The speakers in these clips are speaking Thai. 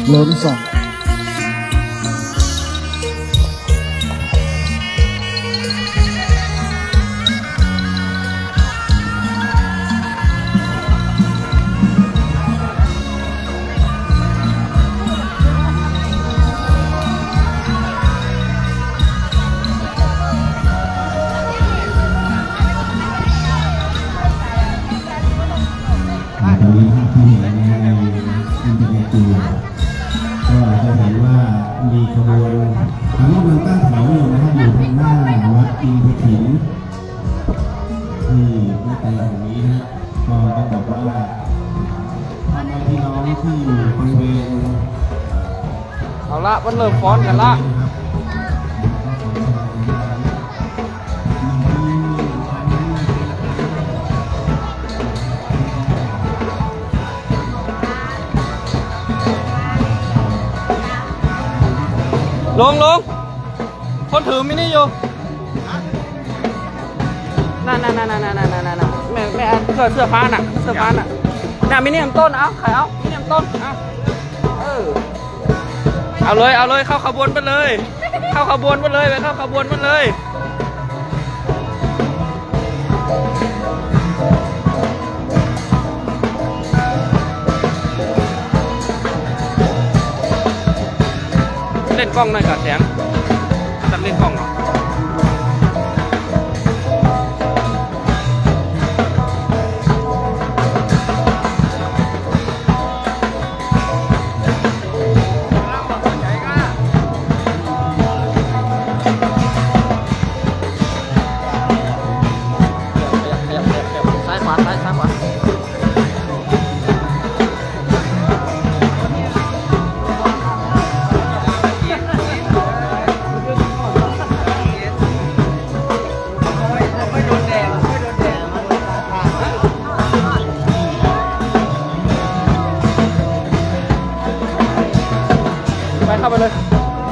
ล้นสั่งตอนนี้ที่เห็นในอินเทอร์เน็ตอยู่ก็จะเห็นว่ามีขบวนทางกำลังตั้งแถวอยู่นะครับอยู่ทางหน้าวัดอินทถินที่ในแต่ละแห่งนี้นะก็ต้องบอกว่าพ่อแม่พี่น้องที่อยู่บริเวณเอาละมันเริ่มฟ้อนกันละลงคนถือมินิอยู่นั่นแม่เสื้อฟ้าน่ะน่ะมินิต้นเอาใครเอามินิต้นเอาเลยเข้าขบวนไปเลยไปเข้าขบวนไปเลยเล่นกล้องหน่อยกับแสงจะเล่นกล้องเหรอซ้ายขวาเข้าไปเลย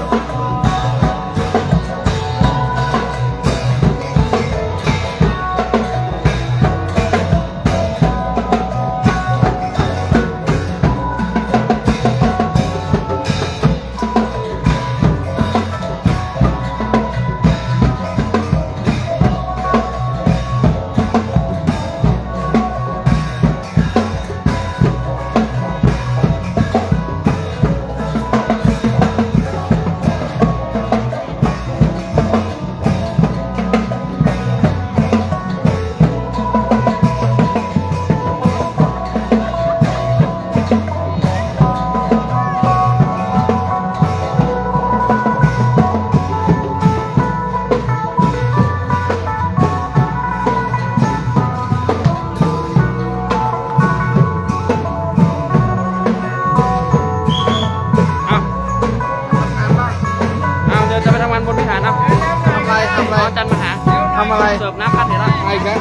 จันมาหาทำอะไรเสิร์ฟน้ำพัดเดี๋ยวละไอ้แก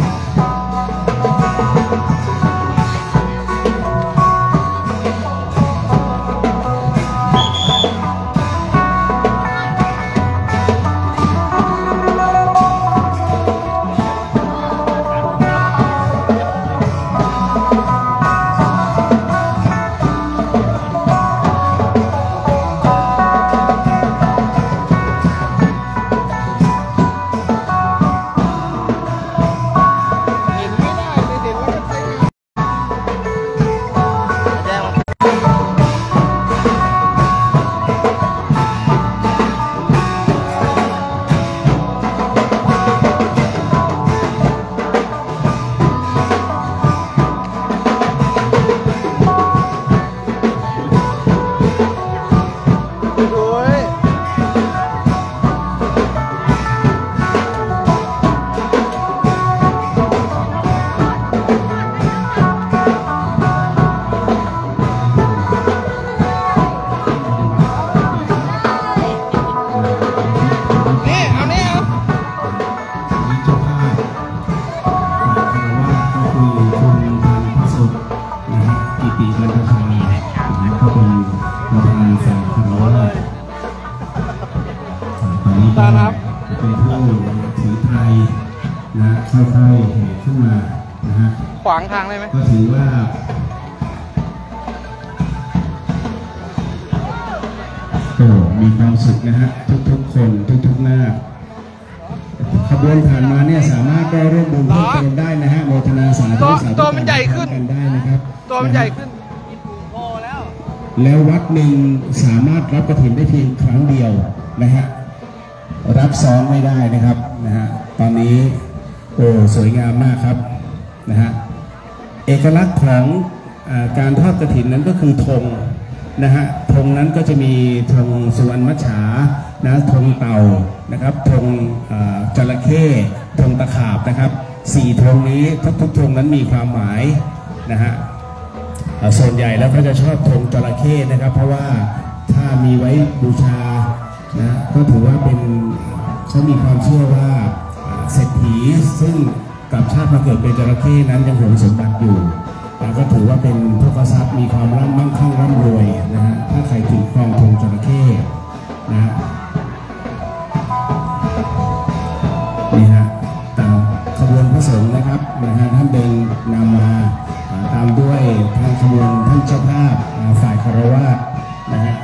ตาครับเป็นผู้ถือไทยนะค่อยๆแห่ขึ้นมานะฮะขวางทางได้ไหมก็ถือว่าโอ้มีความสุขนะฮะทุกๆคนทุกๆหน้าขบวนผ่านมาเนี่ยสามารถได้ร่วมบุญเพิ่มเติมได้นะฮะโมทนาสาธุสาธุตัวมันใหญ่ขึ้นกันได้นะครับตัวมันใหญ่ขึ้นแล้ววัดหนึ่งสามารถรับกฐินได้เพียงครั้งเดียวนะฮะรับซ้อนไม่ได้นะครับนะฮะตอนนี้โอ้สวยงามมากครับนะฮะเอกลักษณ์ของการทอดกฐินนั้นก็คือธงนะฮะธงนั้นก็จะมีธงสุวรรณมัจฉานะธงเต่านะครับธงจระเข้ธงตะขาบนะครับ4ธงนี้ทุกธงนั้นมีความหมายนะฮะส่วนใหญ่แล้วเขาจะชอบธงจระเข้นะครับเพราะว่าถ้ามีไว้บูชานะก็ถือว่าเป็นเขามีความเชื่อว่าเศรษฐีซึ่งกับชาติมาเกิดเป็นจระเข้นั้นยังหวงสมบัติอยู่ก็ถือว่าเป็นพวกทรัพย์มีความมั่งคั่งร่ำรวยนะฮะถ้าใครถือครองธงจระเข้นะนี่ฮะตามขบวนพระสงฆ์นะครับนะฮะท่านเดินนำมาตามด้วยทางขบวนท่านเจ้าภาพฝ่ายคารวะนะฮะ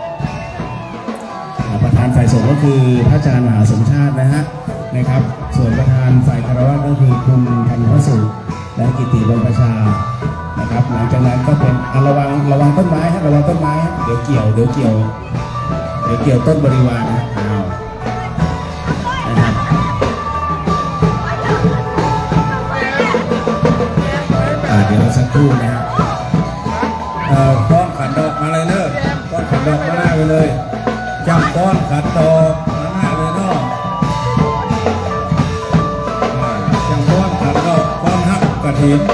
ประธานฝ่ายสงฆ์ก็คือพระอาจารย์มหาสมชาตินะครับส่วนประธานฝ่ายคารวะก็คือคุณพันธุ์วสุและกิติบรรพชานะครับหลังจากนั้นก็เป็นระวังต้นไม้ฮะระวังต้นไม้เดี๋ยวเกี่ยวต้นบริวารนะครับเดี๋ยวสักครู่นะครับก้อนขันดอกมาเลยเนอะก้อนขันดอกมาหน้าไปเลยจับก้อนขันดอกมาหน้าเลยเนาะจับก้อนขันดอกก้อนหักกระถิ่น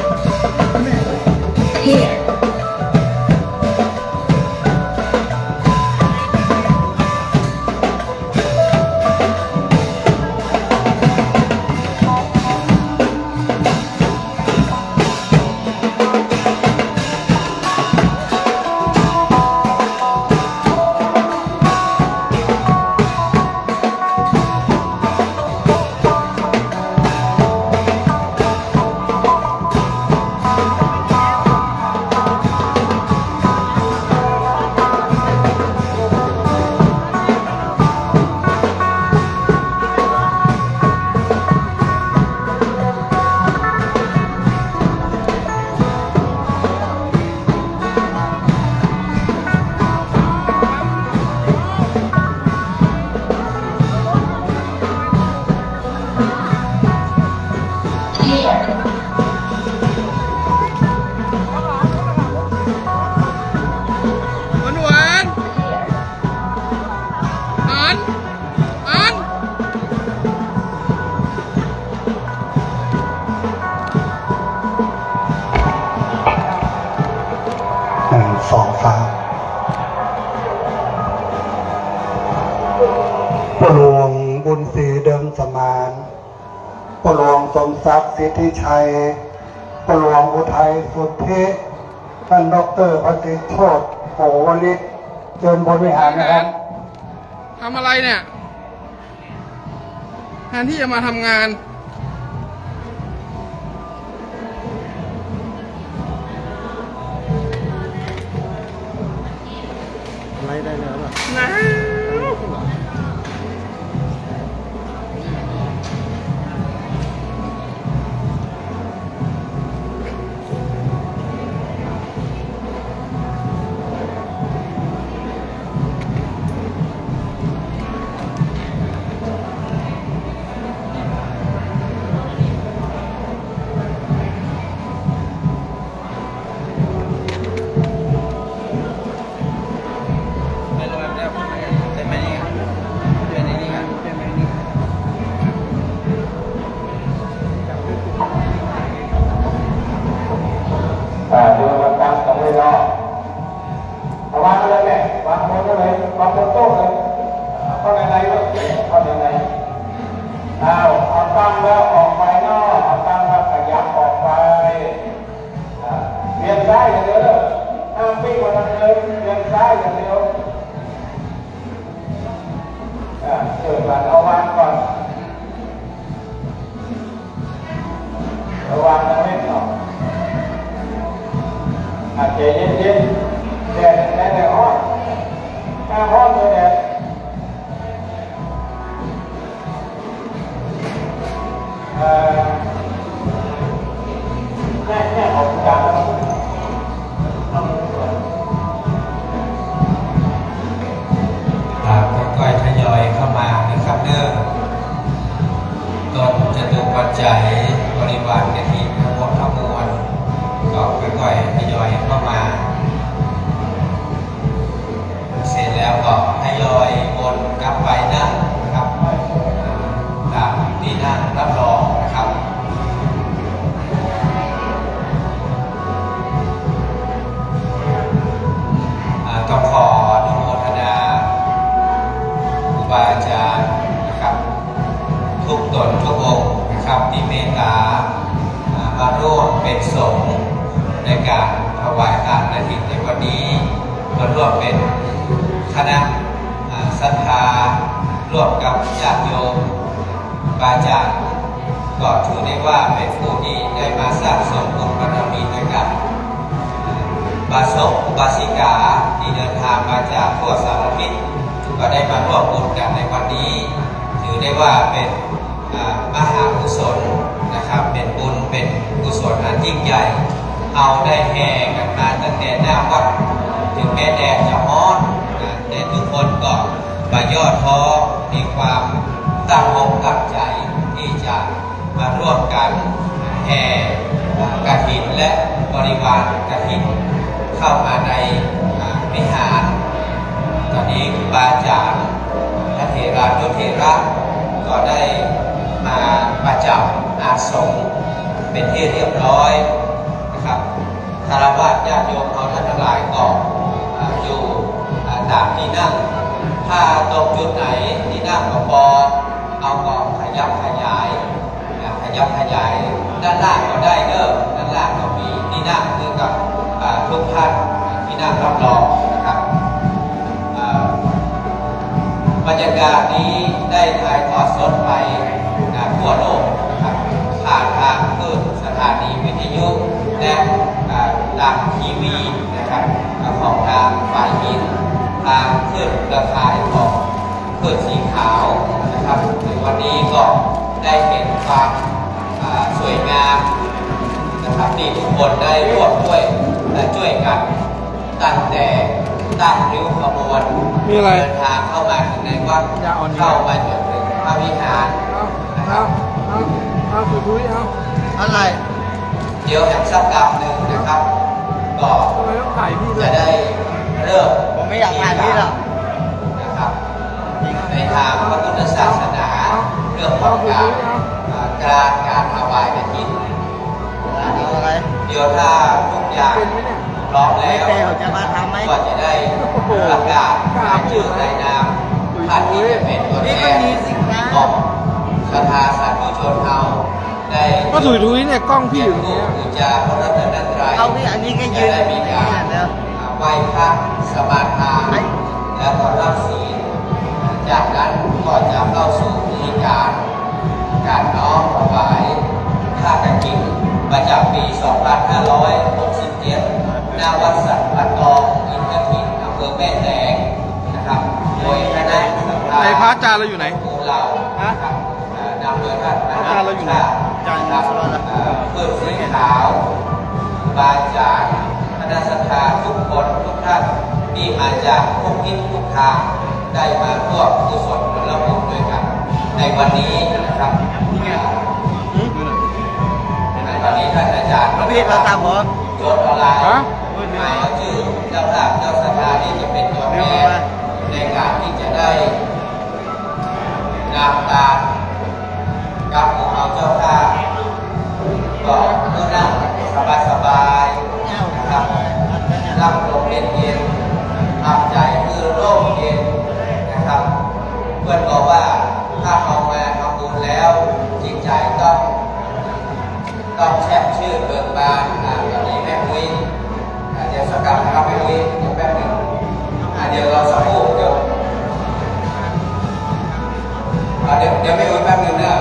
ปหลวงบุญศรีเดิมสมานปหลวงสมศักดิ์สิทธิชัยปหลวงอุทัยสุทธิท่านดร.ปฏิโชติโหวลิศเชิญบริหารนะครับทำอะไรเนี่ยแทนที่จะมาทำงานไล่ได้แล้วป่ะนะดูมันตั้งตรงนี้เนาะเอาวางเลยเนี่ยวางบนเลยวางบนโต๊ะเลยเข้าในวะเข้าในเอาตั้งแล้วออกไปนอกเอาตั้งแล้วขยับออกไปเวียนซ้ายอย่างเดียวเลยห้ามปิ้งมาทางเลยเวียนซ้ายอย่างเดียวเกิดก่อนเอาวางก่อนเอาวางตรงนี้เนาะใจเย็นๆแดดห้อนใจห้องเลยเนี่ยแม่ออกจากค่อยๆทยอยเข้ามานะครับเนื่องตนจะดูปัจจัยบริวารกฐินทั้งหมดทั้งมวลก็ค่อยๆทยอยเข้ามาเสร็จแล้วก็ทยอยวนกลับไปนั่งนะครับตามที่นั่งรับรองนะครับต้องขออนุโมทนาครูบาอาจารย์นะครับทุกตนทุกองค์นะครับที่เมตตามาร่วมเป็นสงฆ์ในการถวายทานกฐินในวันนี้มาร่วมเป็นคณะศรัทธาร่วมกับญาติโยมบาอาจารย์ก็ถือได้ว่าเป็นผู้ที่ได้มาสร้างสมบุญบารมีด้วยกันบาศกบาสิกาที่เดินทางมาจากทั่วสารทิศก็ได้มาร่วมบุญกันในวันนี้ถือได้ว่าเป็นมหากุศลนะครับเป็นบุญเป็นกุศลอันยิ่งใหญ่เอาได้แห่กันมาตั้งแต่หน้าวัดถึงแม้แดดจะร้อนแต่ทุกคนก็มาย่อท้อมีความตั้งอกตั้งใจที่จะมาร่วมกันแห่กฐินและบริวารกฐินเข้ามาในวิหารตอนนี้ครูบาอาจารย์พระเถรานุเถระก็ได้มาประจำอาสมเป็นที่เรียบร้อยนะครับคารวะญาติโยมเขาท่านทั้งหลายก็อยู่ตามที่นั่งถ้าตรงจุดไหนที่นั่งก็พอเอาก็ขยับขยายด้านล่างก็ได้เด้อด้านล่างก็มีที่นั่งคือกับทุกท่านที่นั่งรับรองนะครับบรรยากาศนี้ได้ถ่ายทอดสดไปทั่วโลกนะครับผ่านทางคลื่นสถานีวิทยุและทางทีวีนะครับของทางฝ่ายยินทางคลื่นเครือข่ายของคลื่นสีขาวนะครับในวันนี้ก็ได้เห็นความสวยงามนะครับที่ทุกคนได้ร่วมด้วยและช่วยกันตั้งแต่ตั้งริ้วขบวนเดินทางเข้ามาถึงในวัดเข้ามาจนถึงพระวิหารนะครับอะไรเดี๋ยวอีกสักกรรมหนึ่งนะครับก็จะได้เริ่มผมไม่อยากถ่ายพี่หรอกนะครับในทางพระพุทธศาสนาเรื่องของการถวายกฐินเดี๋ยวถ้าทุกอย่างพร้อมแล้วก็จะได้ประกาศชื่อในนามท่านที่จะเป็นตัวแทนของศรัทธาสาธุชนเราได้ก็ถุยเนี่ยกล้องพี่อยู่เนี่ยบูชาพระรัตนตรัยเอาที่อันนี้ก็ยืนได้มีการไหว้พระสมาทานแล้วก็รับศีลจากนั้นก็จะเข้าสู่พิธีการน้อมถวายผ้ากฐินประจำปี 2567 ณ วัดสันปะตองอินทกฐินอำเภอแม่แตงนะครับโดยคณะสัมภาระพระอาจารย์เราอยู่ไหนของเรานะครับนำโดยท่านอาจารย์เราอยู่ไหนอาจารย์เพื่อสีขาวบาอาจารย์คณะสัมภาระทุกคนทุกท่านที่มาจากทุกทิศทุกทางได้มาร่วมกุศลผลบุญด้วยกันในวันนี้นะครับในวันนี้ท่านอาจารย์พี่มาตามผมโจทย์อะไรหมายชื่อเจ้าภาพเจ้าสถานที่จะเป็นตัวแทนในการที่จะได้นำการกับของเราเจ้าภาพก็เมื่อนั่งสบายๆนะครับรับลมเย็นๆทำใจคือโล่งเย็นนะครับเพื่อนบอกว่าถ้าเอามาทำบุญแล้วจิตใจต้องแช่มชื่นเบิกบานแบบนี้แม่ปุ้ยเดี๋ยวสักการนะครับแม่ปุ้ยเดี๋ยวแป๊บนึงเดี๋ยวเราสักครู่เดี๋ยวแม่ปุ้ยแป๊บนึงนะ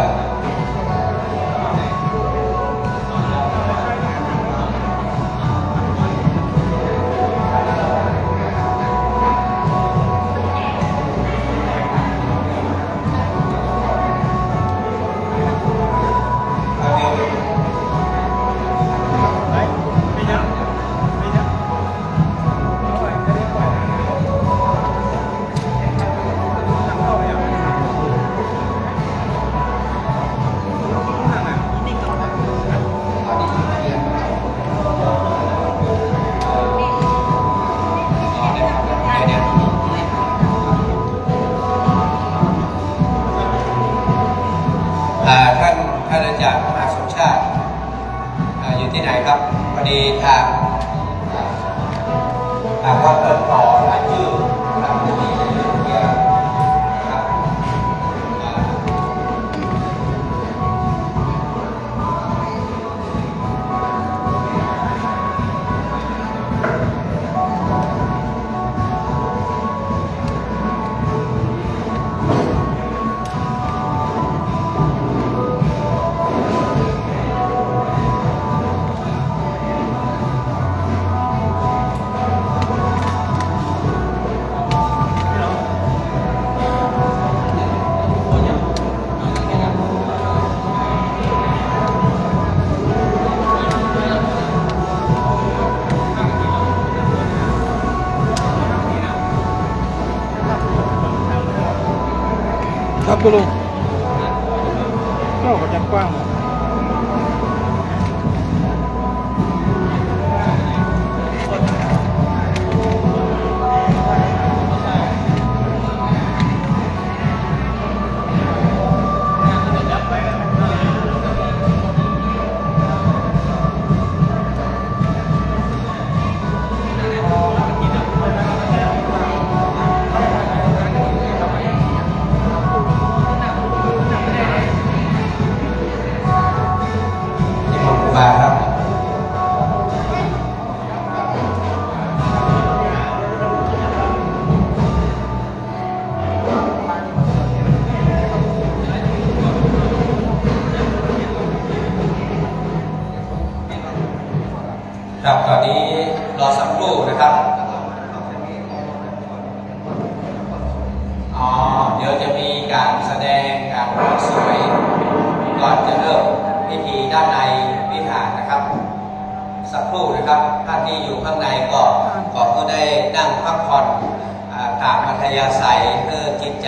กูลุงก็กระจังกว้างครับตอนนี้รอสักครู่นะครับเดี๋ยวจะมีการแสดงการร้องสวยก่อนจะเริ่มพิธีด้านในวิหารนะครับสักครู่นะครับท่านที่อยู่ข้างในก็ขอเพื่อได้นั่งพักผ่อนตามอัธยาศัยเพื่อจิตใจ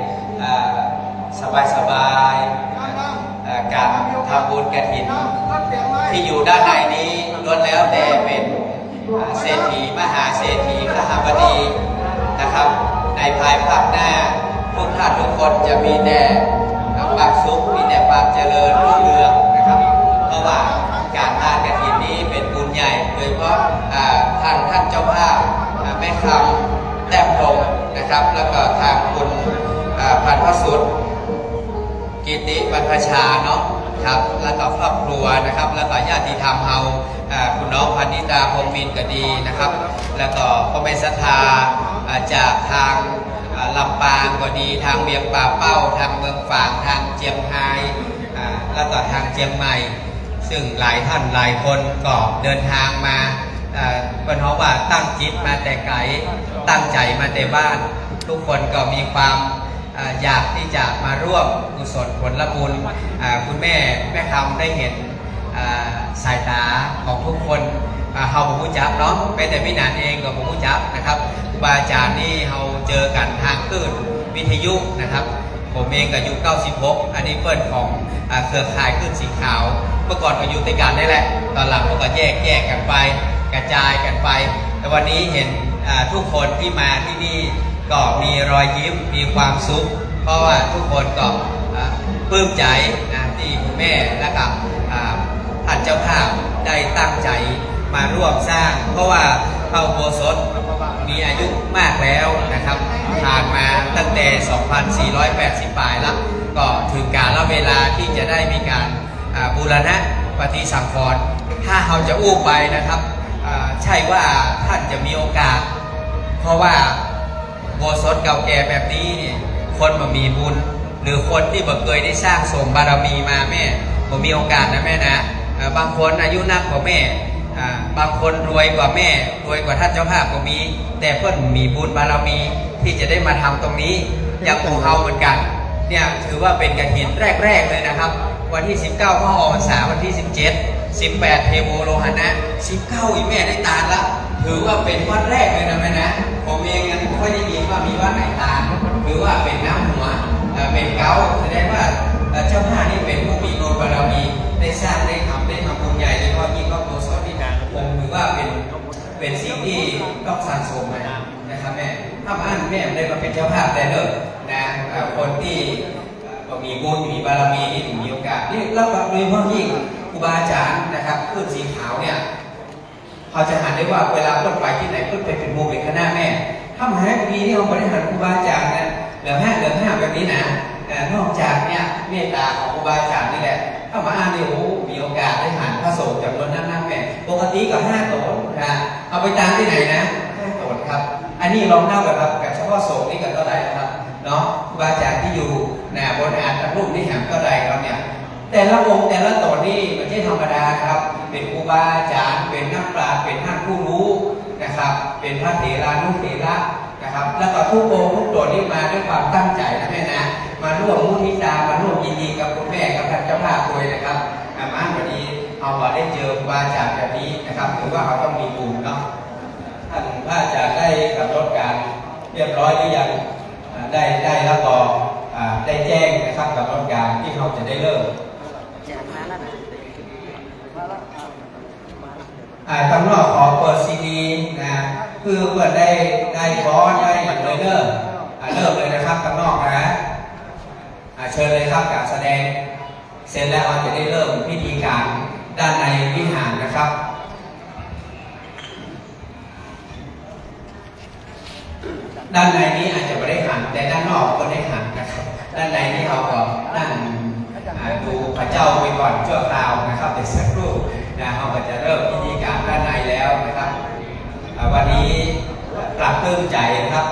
สบายๆการทำบุญกฐินที่อยู่ด้านในนี้ล้วนแล้วแต่เป็นเศรษฐีมหาเศรษฐีขหบดีนะครับในภายภาคหน้าทุกท่านทุกคนจะมีแต่ความสุขมีแต่ความเจริญรุ่งเรืองนะครับเพราะว่าการทานกฐินนี้เป็นบุญใหญ่โดยเฉพาะท่านเจ้าภาพแม่คำแต้มพงนะครับแล้วก็ทางคุณพันพสุทธิ์กิติบรรพชาเนาะครับแล้วก็ครอบครัวนะครับแล้วก็ญาติธรรมเฮาคุณน้องพันนิตาพงมินก็ดีนะครับแล้วก็พ่อแม่ศรัทธาจากทางลำปางก็ดีทางเวียงป่าเป้าทางเมืองฝางทางเจียงไฮ้แล้วก็ทางเจียงใหม่ซึ่งหลายท่านหลายคนก็เดินทางมาเป็นเพราะว่าตั้งจิตมาแต่ไกลตั้งใจมาแต่บ้านทุกคนก็มีความอยากที่จะมาร่วมกุศลผลบุญคุณแม่คำได้เห็นสายตาของทุกคนเฮาบ่ฮู้จักเนาะเป็นแต่ไม่นานเองก็บ่ฮู้จักนะครับครูบาอาจารย์นี่เฮาเจอกันทางคลื่นวิทยุนะครับผมเองก็อยู่96อันนี้เปิ้นของเครือข่ายคลื่นสีขาวเมื่อก่อนก็อยู่ด้วยกันนี่แหละตอนหลังก็แยกกันไปกระจายกันไปแต่วันนี้เห็นทุกคนที่มาที่นี่ก็มีรอยยิ้มมีความสุขเพราะว่าทุกคนก็ปลื้มใจที่คุณแม่และกับท่านเจ้าภาพได้ตั้งใจมาร่วมสร้างเพราะว่าพระอุโบสถมีอายุมากแล้วนะครับผ่านมาตั้งแต่ 2480 ปลายแล้วก็ถึงกาลเวลาที่จะได้มีการบูรณะปฏิสังขรณ์ถ้าเราจะอู้ไปนะครับใช่ว่าท่านจะมีโอกาสเพราะว่าอุโบสถเก่าแก่แบบนี้เนี่ยคนมามีบุญหรือคนที่บ่เคยได้สร้างสมบารมีมาแม่ผมมีโอกาสนะแม่นะบางคนอายุนักกว่าแม่บางคนรวยกว่าแม่รวยกว่าท่านเจ้าภาพก็มีแต่เพื่อนมีบุญบารมีที่จะได้มาทำตรงนี้อย่างพวกเราเหมือนกันเนี่ยถือว่าเป็นกฐินแรกเลยนะครับวันที่19เข้าออกพรรษาวันที่17 18เทโวโลหณะ19อีแม่ได้ตาลละถือว่าเป็นวัดแรกเลยนะแม่นะผมเองยังไม่ค่อยได้ยินว่ามีวัดไหนตาลหรือว่าเป็นน้ำหัวเป็นเก้าแสดงว่าเจ้าภาพนี่เป็นผู้มีบุญบารมีได้สร้างได้ทำบุญใหญ่โดยเฉพาะยิ่งครอบครัวสอนที่การผมถือว่าเป็นสิ่งที่ต้องสะสมนะครับแม่ถ้าอันแม่ได้มาเป็นเจ้าภาพได้เลยนะคนที่มีบุญมีบารมีที่มีโอกาสนี่แล้วก็โดยเฉพาะยิ่งครูบาอาจารย์นะครับคลื่นสีขาวเนี่ยเขาจะหันได้ว่าเวลาเพิ่นไปที่ไหนเพิ่นไปเป็นโมเป็นคณะแม่ถ้ามาให้ปีนี้เราบริหารครูบาอาจารย์นะเหลือห้าแบบนี้นะนอกจากเนี่ยเมตตาของครูบาอาจารย์นี่แหละถ้ามาอ่านเนี่ยโอ้มีโอกาสได้หันพระสงฆ์จำนวนนั่งแม่ปกติก็5 ตนนะเอาไปตามที่ไหนนะ5 ตนครับอันนี้ลองนับแบบกับเฉพาะสงฆ์นี่กันเท่าไหร่นะครับเนาะครูบาอาจารย์ที่อยู่บนอ่านทั้งรุ่นที่หันเท่าไหร่ครับเนี่ยแต่ละองค์แต่ละตนนี่ไม่ใช่ธรรมดาครับเป็นครูบาอาจารย์เป็นนักปราชญ์เป็นท่านผู้รู้นะครับเป็นพระเถรานุเถระนะครับแล้วก็ทุกองค์ทุกตนนี่มาด้วยความตั้งใจนะแม่นะมาร่วมมุทิตามาร่วมยินดีกับคุณแม่กับท่านเจ้าภาพด้วยนะครับมาวันนี้เอามาได้เจอครูบาอาจารย์แบบนี้นะครับถือว่าเราต้องมีบุญเนาะท่านพระอาจารย์ได้กำหนดการเรียบร้อยหรือยังได้แล้วก็ได้แจ้งนะครับกับกรรมการที่เขาจะได้เริ่มตำรวจขอเปิดซีดีนะคือเปิดได้บอสได้อย่างเลยเริ่มเลยนะครับตำรวจนะเชิญเลยครับการแสดงเสร็จแล้วเราจะได้เริ่มพิธีการด้านในวิหารนะครับด้านในนี้อาจจะไม่ได้หันแต่ด้านนอกก็ได้หันนะครับด้านในนี้เราก็นั่งดูพระเจ้าไปก่อนชั่วคราวนะครับเดี๋ยวสักครู่นะเราก็จะเริ่มพิธีการด้านในแล้วนะครับวันนี้ปรับปลื้มใจนะครับ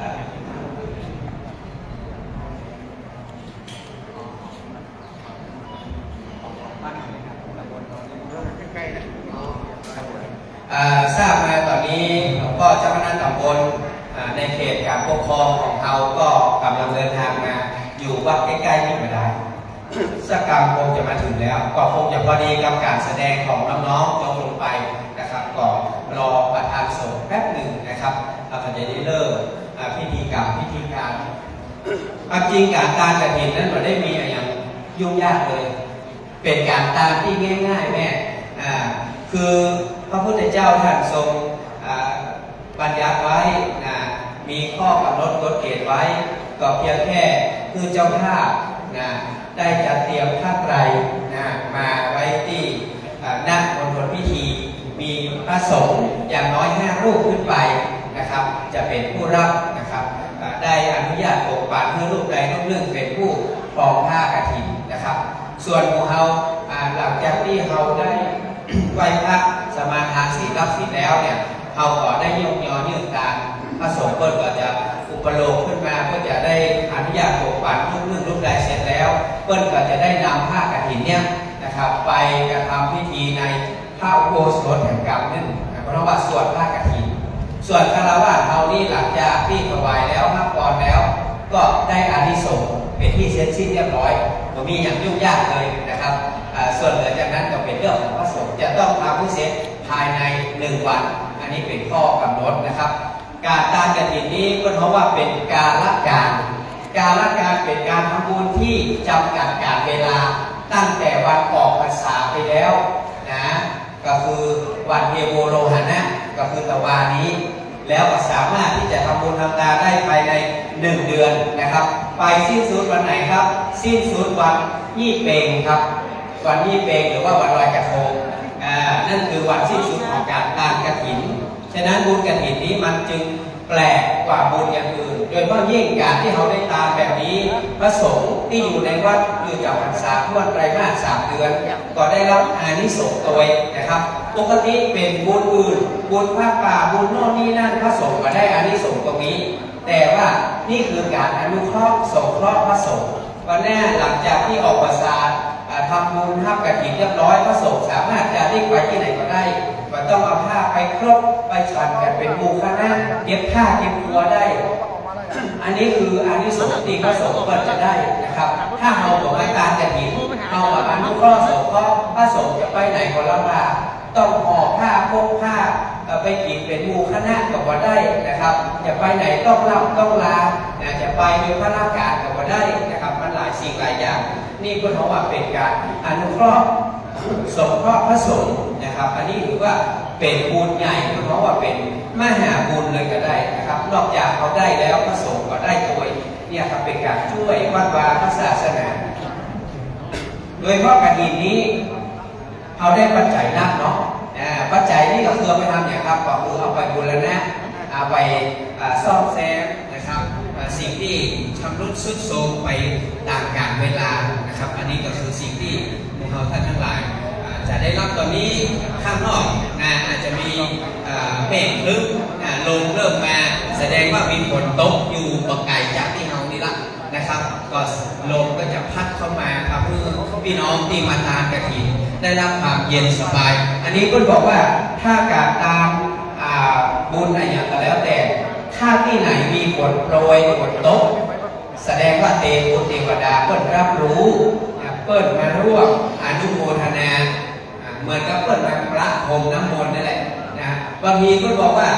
ทราบมาตอนนี้หลวงพ่อเจ้าคณะตำบลในเขตการปกครองของเราก็กำลังเดินทางมาอยู่วัดใกล้ๆนี่ไม่ได้สักกรรมคงจะมาถึงแล้วก็คงจะพอดีกับการแสดงของน้องๆลงไปนะครับก็รอประธานสงฆ์แป๊บหนึ่งนะครับเราจะได้เริ่มพิธีการความจริงการตามกฐินนั้นเราได้มีอย่างยุ่งยากเลยเป็นการตามที่ง่ายๆแม่คือพระพุทธเจ้าท่านทรงบัญญัติไว้มีข้อกำหนดกฎเกณฑ์ไว้ก็เพียงแค่คือเจ้าภาพได้จัดเตรียมผ้าไตรมาไว้ที่ณมณฑลพิธีมีพระสงฆ์อย่างน้อย5 รูปขึ้นไปนะครับจะเป็นผู้รับนะครับได้อนุญาตปกปักให้รูปใดรูปหนึ่งเป็นผู้ครองผ้ากฐินนะครับส่วนของเราหลังจากที่เราได้ไหว้พระสมาทานศีลรับศีลแล้วเนี่ยเราก็ได้ยกยอยืดการพระสงฆ์เปิดก็จะอุปโลกขึ้นมาเพื่อจะได้อนุญาตปกปักรูปใดเสร็จแล้วเปิ้ลก็จะได้นำผ้ากฐินเนี่ยนะครับไปกระทำพิธีในพระอุโบสถแห่งกรรมนั่นเพราะว่าสวดผ้ากฐินส่วนคารวะเท่านี้หลังจากที่ถวายแล้วนับพรแล้วก็ได้อานิสงส์เป็นที่เสร็จสิ้นเรียบร้อยไม่มีอย่างยุ่งยากเลยนะครับส่วนเหลือจากนั้นก็เป็นเรื่องของพระสงฆ์จะต้องทำให้เสร็จภายใน1 วันอันนี้เป็นข้อกำหนดนะครับการตามกฐินนี้ก็เพราะว่าเป็นการละการเป็นการทำบุญที่จำกัดการเวลาตั้งแต่วันออกพรรษาไปแล้วนะก็คือวันเทโวโรหณะก็คือตะวานี้แล้วก็สามารถที่จะทำบุญทำทานได้ภายใน1 เดือนนะครับไปสิ้นสุดวันไหนครับสิ้นสุดวันยี่เปงครับวันยี่เปงหรือว่าวันลอยกระทงนั่นคือวันสิ้นสุดของการตามกฐินฉะนั้นบุญกฐินนี้มันจึงแปลกกว่าบุญอย่างอื่นโดยเฉพาะยิ่งการที่เราได้ตามแบบนี้พระสงฆ์ที่อยู่ในวัดคือจำพรรษาทั่วไตรมาส3 เดือนก็ได้รับอานิสงส์โดยนะครับปกติเป็นบุญอื่นบุญผ้าป่าบุญโน่นนี่นั่นพระสงฆ์ก็ได้อานิสงส์ตรงนี้แต่ว่านี่คือการอนุเคราะห์สงเคราะห์พระสงฆ์วันแน่หลังจากที่ออกพรรษาทำบุญทับกฐินเรียบร้อยพระสงฆ์สามารถจะได้ไปที่ไหนก็ได้ไม่ต้องเอาผ้าไปครบไปฉันกันเป็นหมู่คณะเก็บผ้าเก็บตัวได้อันนี้คืออานิสงส์ที่พระสงฆ์ก็จะได้นะครับถ้าเราบอกว่าการกฐินเราอนุเคราะห์สงเคราะห์พระสงฆ์จะไปไหนก็ลำบากต้องห่อผ้าพกผ้าไปกินเป็นหมู่คณะก็ว่าได้นะครับจะไปไหนต้องรับต้องลาจะไปโดยพระราชการก็ว่าได้นะครับมันหลายสิ่งหลายอย่างนี่ก็เพราะว่าเป็นการอนุเคราะห์สงเคราะห์พระสงฆ์นะครับอันนี้ถือว่าเป็นบุญใหญ่เพราะว่าเป็นมหาบุญเลยก็ได้นะครับนอกจากเขาได้แล้วพระสงฆ์ก็ได้ตัวเนี่ยครับเป็นการช่วยวัดวาพระศาสนาโดยเพราะกฐินนี้เขาได้ปัจจัยนักเนาะปัจจัยนี้ก็คือไปทำอย่างครับก็คือเอาไปบูรณะเอาไปซ่อมแซมนะครับสิ่งที่ชำรุดทรุดโทรมไปตามกาลเวลานะครับอันนี้ก็คือสิ่งที่พวกเราท่านทั้งหลายจะได้รับตอนนี้ข้างนอกอาจจะมีเมฆครึ้มลมเริ่มมาแสดงว่ามีฝนตกอยู่บางไกลจากที่เรานี่ละนะครับก็ลมก็จะพัดเข้ามาทำให้พี่น้องที่มาตามกฐินได้รับความเย็นสบายอันนี้ก็บอกว่าถ้าการตามบุญอะไรอย่างก็แล้วแต่ถ้าที่ไหนมีฝนโปรยฝนตกแสดงว่าเทวดาเปิ้ลรับรู้เปิ้ลมาร่วมอนุโมทนาเหมือนกับเปิ้ลมาประพรมน้ำมนต์นั่นแหละนะบางทีก็บอกว่า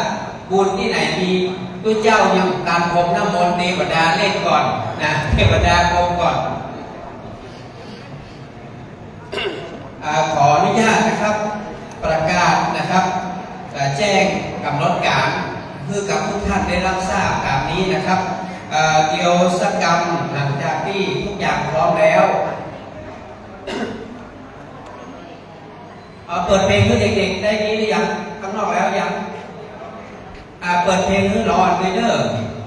บุญที่ไหนมีตัวเจ้ายังการพรมน้ำมนต์เทวดาเล่นก่อนนะเทวดาพรมก่อน ขออนุญาตนะครับประกาศนะครับแจ้งกำหนดการเพื่อกับทุกท่านได้รับทราบตามนี้นะครับเดี๋ยวสักกรรมหลังจากที่ทุกอย่างพร้อมแล้วเปิดเพลงให้เด็กๆได้นี้หรือยังข้างนอกแล้วยังเปิดเพลงให้รอดเลยเด้อ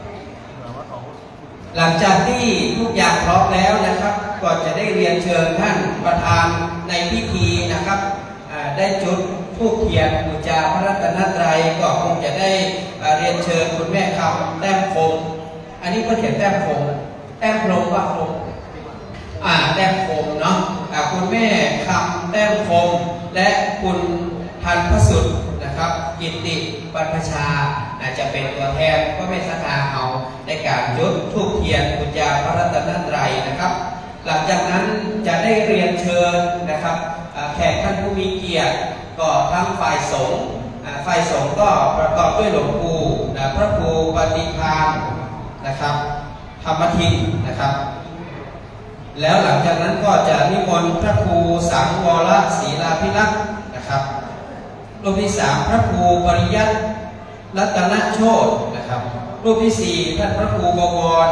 หลังจากที่ทุกอย่างพร้อมแล้วนะครับก็จะได้เรียนเชิญท่านประธานในพิธีนะครับได้จุดธูปเทียนบูชาพระรัตนตรัยก็คงจะได้เรียนเชิญคุณแม่คำแต้มคงอันนี้ก็เขียนแต้มคงแต้มพรมว่าคงแต้มคงเนาะคุณแม่คำแต้มคงและคุณพันพสุดนะครับกิตติบรรพชาจะเป็นตัวแทนก็ไม่ศรัทธาเอาในการจุดธูปเทียนบูชาพระรัตนตรัยนะครับหลังจากนั้นจะได้เรียนเชิญนะครับแขกท่านผู้มีเกียรติก็ทั้งฝ่ายสงฆ์ก็ประกอบด้วยหลวงปู่พระครูปฏิภาณนะครับธรรมทินนะครับแล้วหลังจากนั้นก็จะนิมนต์พระครูสังวรศีลาภิรักษ์นะครับรูปที่3พระครูปริยัติรัตนโชตินะครับรูปที่4ท่านพระครูบวร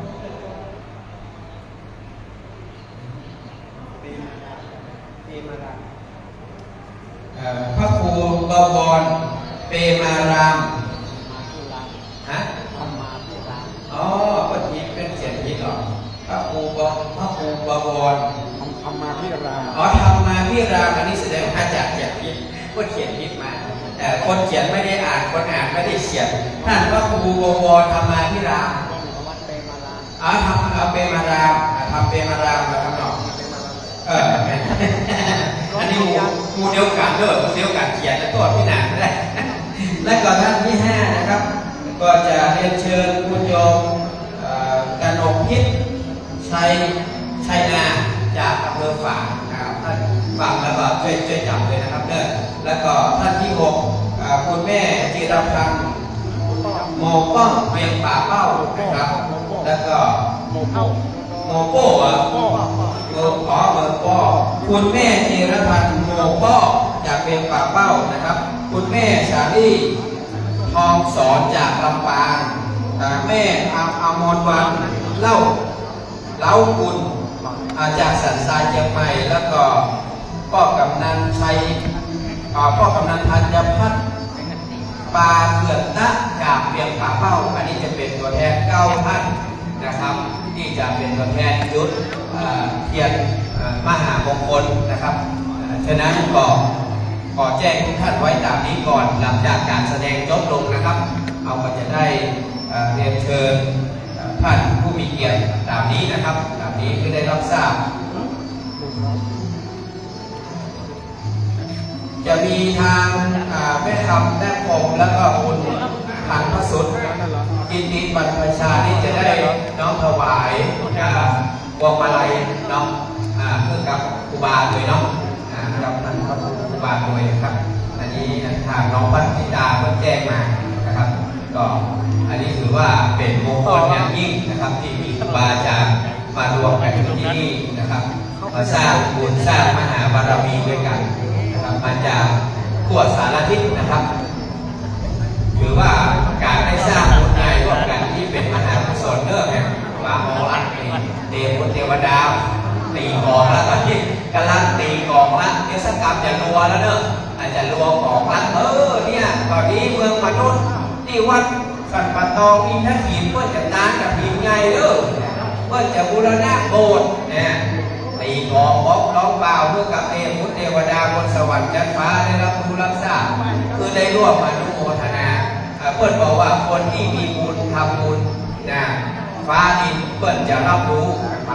พระครูบวรเปมารามอ๋อก็ทีเป็นเสียงยิดหรอพระครูบวรธรรมาภิรามธรรมาภิรามอันนี้แสดงอาจารย์เขียนผิดก็เขียนผิดมาแต่คนเขียนไม่ได้อ่านคนอ่านไม่ได้เขียนท่านพระครูบวรธรรมาภิรามทำเปมารามทำเปมารามมาทำหนอกอันนี้หมู่เดียวกันด้วยหมู่เดียวกันเขียนแล้วตัวพี่หนาไม่ได้และก็ท่านที่5นะครับก็จะเรียนเชิญคุณโยมกนกพิษชัยนาจากอำเภอฝางนะครับท่านฟังแล้วก็ช่วยจำเลยนะครับเด้อแล้วก็ท่านที่6คุณแม่จิรพันธ์โมป้องเวียงป่าเป้านะครับแล้วก็โมโป้เมืองป้อคุณแม่จิรพันธ์โมป้อจากเวียงป่าเป้านะครับคุณแม่สาลีทองสอนจากลำปางแม่อมรวันเล้ากุลจากสันทรายเชียงใหม่แล้วก็พ่อกำนันชัยพ่อกำนันธัญพัฒน์ปาเขื่อนนะจากเวียงป่าเป้าอันนี้จะเป็นตัวแทน9ท่านนะครับที่จะเป็นตัวแทนยุทธเทียนมหามงคลนะครับฉะนั้นก็ขอแจ้งทุกท่านไว้ตามนี้ก่อนหลังจากการแสดงจบลงนะครับเอาก็จะได้เรียนเชิญท่านผู้มีเกียรติตามนี้นะครับตามนี้คือได้รับทราบจะมีทางแม่คำแต้มคมแล้วก็คุณพันพสุดกินดีบรรพชาที่จะได้น้องถวายพวงมาลัยน้องเพื่อกับครูบาโดยน้องกับท่านพระครูบาโดยครับอันนี้ทางน้องพัฒนิดาเพิ่งแจ้งมานะครับก็อันนี้ถือว่าเป็นมงคลอย่างยิ่งนะครับที่มีครูบาอาจารย์มารวมกันที่นี่นะครับมาสร้างบุญสร้างมหาบารมีด้วยกันนะครับมาจากทั่วสารทิศนะครับถือว่าการได้สร้างบุญใหญ่ร่วมกันที่เป็นมหากุศลเลิศแห่งมหารัฐเทวดาตีกองแล้วตอนนี้กำลังตีกองละเทศกรรมจะรัวแล้วเนอะอาจจะรัวของละเนี่ยตอนนี้เมืองมนุษย์ที่วัดสันปะตองอินทหินเพื่อจะตานกับหินใหญ่เด้อเพื่อจะบูรณะโบสถ์เนี่ยตีกองบล็อกร้องเปล่าเพื่อกับเทวดาบนสวรรค์ชั้นฟ้าได้รับรู้รับทราบคือได้ร่วมอนุโมทนาเพื่อนบอกว่าคนที่มีบุญทำบุญนะฟ้าดินเพื่อนจะรับรู้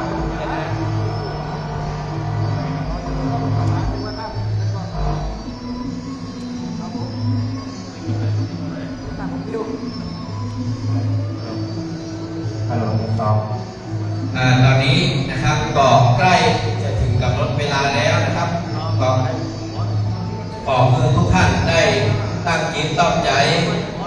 ตอนนี้นะครับก็ใกล้จะถึงกำหนดเวลาแล้วนะครับก็ขอคือทุกท่านได้ตั้งจิตตั้งใจ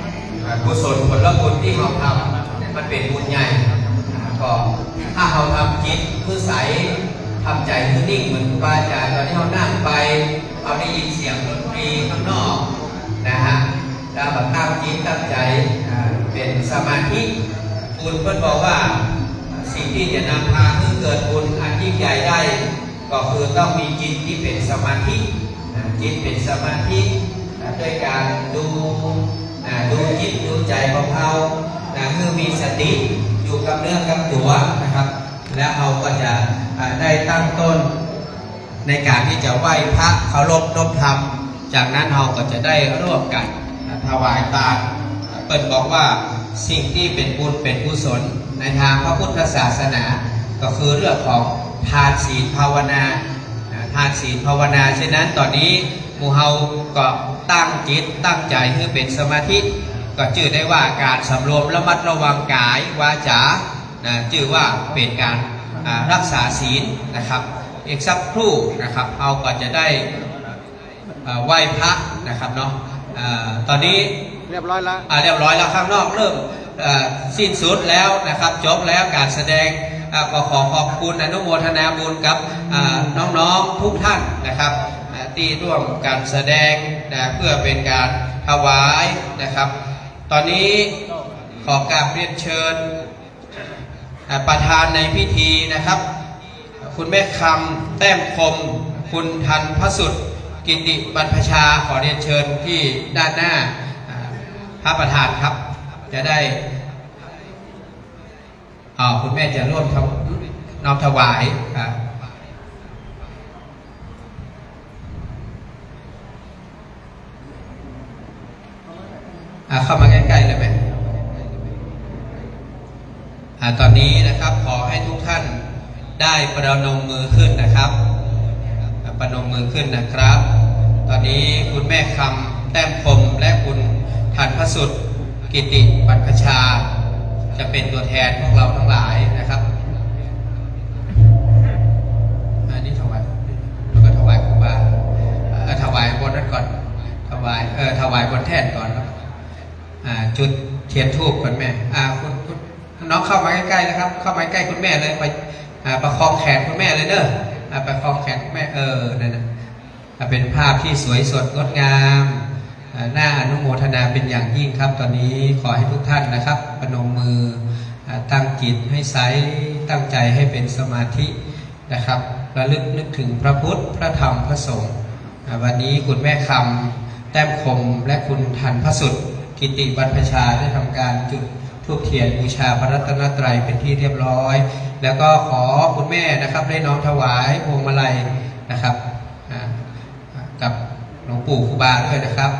กุศลผลบุญที่เขาทำมันเป็นบุญใหญ่ก็ถ้าเราทำจิตคือใสทำใจคือนิ่งเหมือนครูบาอาจารย์ตอนที่เขานั่งไปเขาได้ยินเสียงดนตรีข้างนอกนะฮะแล้วแบบตั้งจิตตั้งใจเป็นสมาธิคุณเพื่อนบอกว่าสิ่งที่จะนำพาให้เกิดบุญอันยิ่งใหญ่ได้ก็คือต้องมีจิตที่เป็นสมาธิจิตเป็นสมาธิด้วยการดูจิตดูใจของเราคือมีสติอยู่กับเนื้อกับตัวนะครับแล้วเราก็จะได้ตั้งต้นในการที่จะไหว้พระเคารพนบธรรมจากนั้นเราก็จะได้ร่วมกันถวายทานเปิดบอกว่าสิ่งที่เป็นบุญเป็นกุศลในทางพระพุทธศาสนาก็คือเรื่องของทานศีลภาวนาทานศีลภาวนาฉะนั้นตอนนี้หมู่เฮาก็ตั้งจิตตั้งใจให้เป็นสมาธิก็ชื่อได้ว่าการสำรวมระมัดระวังกายวาจาชื่อว่าเป็นการรักษาศีลนะครับอีกสักครู่นะครับเราก็จะได้ไหว้พระนะครับเนาะตอนนี้เรียบร้อยแล้วข้างนอกเริ่มสิ้นสุดแล้วนะครับจบแล้วการแสดงก็ขอขอบคุณอนุโมทนาบุญกับน้องๆทุกท่านนะครับที่ร่วมการแสดงเพื่อเป็นการถวายนะครับตอนนี้ขอกราบเรียนเชิญประธานในพิธีนะครับคุณแม่คำแต้มคมคุณทันพสุดกิติบรรพชาขอเรียนเชิญที่ด้านหน้าพระประธานครับจะได้คุณแม่จะร่วมน้อมถวายเข้ามาใกล้ๆเลยไหมตอนนี้นะครับขอให้ทุกท่านได้ประนมมือขึ้นนะครับประนมมือขึ้นนะครับตอนนี้คุณแม่คำแต้มคมและคุณทันพสุดกิติบรรพชาจะเป็นตัวแทนพวกเราทั้งหลายนะครับอันนี้ถวายแล้วก็ถวายครูบาถวายบนนั้นก่อนถวายบนแท่นก่อนครับจุดเทียนธูปก่อนแม่คุณน้องเข้ามาใกล้ๆนะครับเข้ามาใกล้คุณแม่เลยไปประคองแขนคุณแม่เลยเนอะประคองแขนคุณแม่นั่นนะเป็นภาพที่สวยสดงดงามน่าอนุโมทนาเป็นอย่างยิ่งครับตอนนี้ขอให้ทุกท่านนะครับประนมมือตั้งจิตให้ใสตั้งใจให้เป็นสมาธินะครับระลึกนึกถึงพระพุทธพระธรรมพระสงฆ์วันนี้คุณแม่คำแต้มคมและคุณทันพสุดกิติบรรพชาได้ทำการจุดธูปเทียนบูชาพระรัตนตรัยเป็นที่เรียบร้อยแล้วก็ขอคุณแม่นะครับได้น้อมถวายพวงมาลัยนะครับกับหลวงปู่ครูบาด้วยนะครับ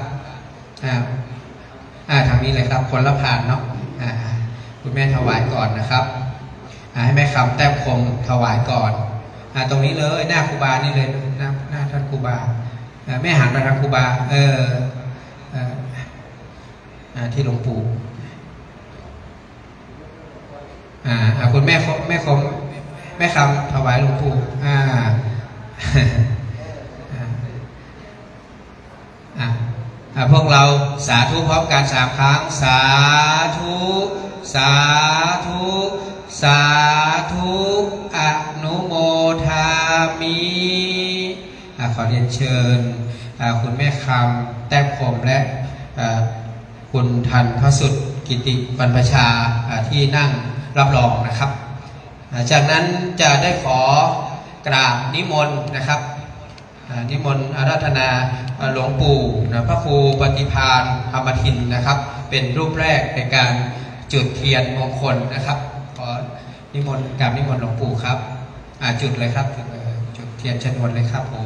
ทางนี้เลยครับคนละผ่านเนาะคุณแม่ถวายก่อนนะครับให้แม่คำแต้มคมถวายก่อนตรงนี้เลยหน้าครูบานี่เลยหน้าท่านครูบาแม่หันมาทางครูบาที่หลวงปู่คุณแม่คำถวายหลวงปู่พวกเราสาธุพร้อมกัน3 ครั้งสาธุสาธุสาธุอนุโมทามิขอเรียนเชิญคุณแม่คำแต้มคมและคุณทันพสุดกิติบรรพชาที่นั่งรับรองนะครับจากนั้นจะได้ขอกราบนิมนต์นะครับนิมนต์อาราธนาหลวงปู่พระครูปฏิภาณธรรมทินนะครับเป็นรูปแรกในการจุดเทียนมงคลนะครับขอนิมนต์กราบนิมนต์หลวงปู่ครับจุดเลยครับจุดเทียนชนวนเลยครับผม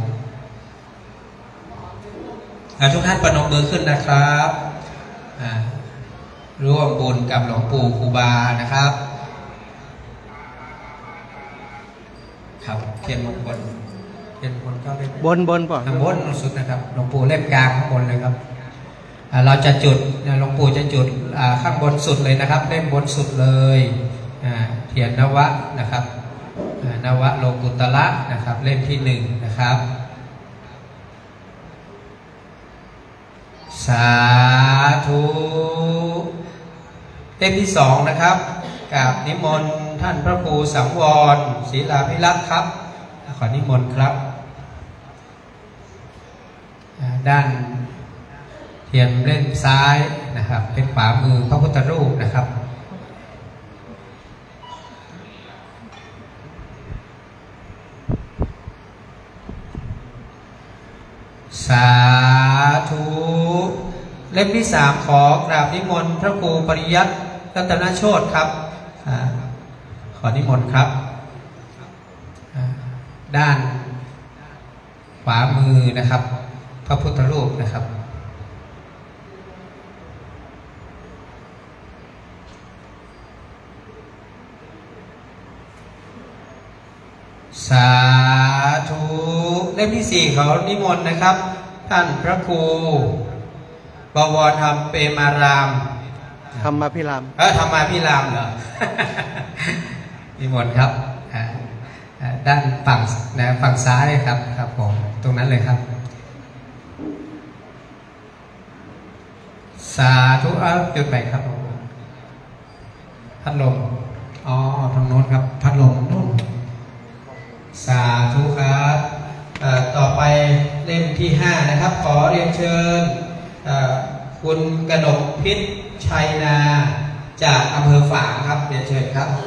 ทุกท่านประนมมือขึ้นนะครับร่วมบุญกับหลวงปู่ครูบานะครับครับเทียนมงคลก็เป็นบนป่ะบนสุดนะครับหลวงปู่เล่มกลางข้างบนเลยครับเราจะจุดหลวงปู่จะจุดข้างบนสุดเลยนะครับเล่มบนสุดเลยเทียนนวะนะครับนวะโลกุตระนะครับเล่มที่1นะครับสาธุเล่มที่2นะครับกราบนิมนต์ท่านพระครูสังวรศิลาภิรักษ์ครับขอนิมนต์ครับด้านเทียมเล่มซ้ายนะครับเป็นขวามือพระพุทธรูปนะครับสาธุเล่มที่3ขอกราบนิมนต์พระครูปริยัติรัตนโชติครับขอนิมนต์ครับด้านขวามือนะครับพระพุทธรูปนะครับสาธุเล่มที่4เขานิมนต์นะครับท่านพระครูบวรธรรมเปมารามธรรมาภิรามธรรมาภิรามเหรอ นิมนต์ครับด้านฝั่งซ้ายครับครับผมตรงนั้นเลยครับสาธุจุดไปครับพัดลมอ๋อทางโน้นครับพัดลมโน้นสาธุครับต่อไปเล่มที่5นะครับขอเรียนเชิญคุณกนกพิษชัยนาจากอำเภอฝางครับเรียนเชิญครับ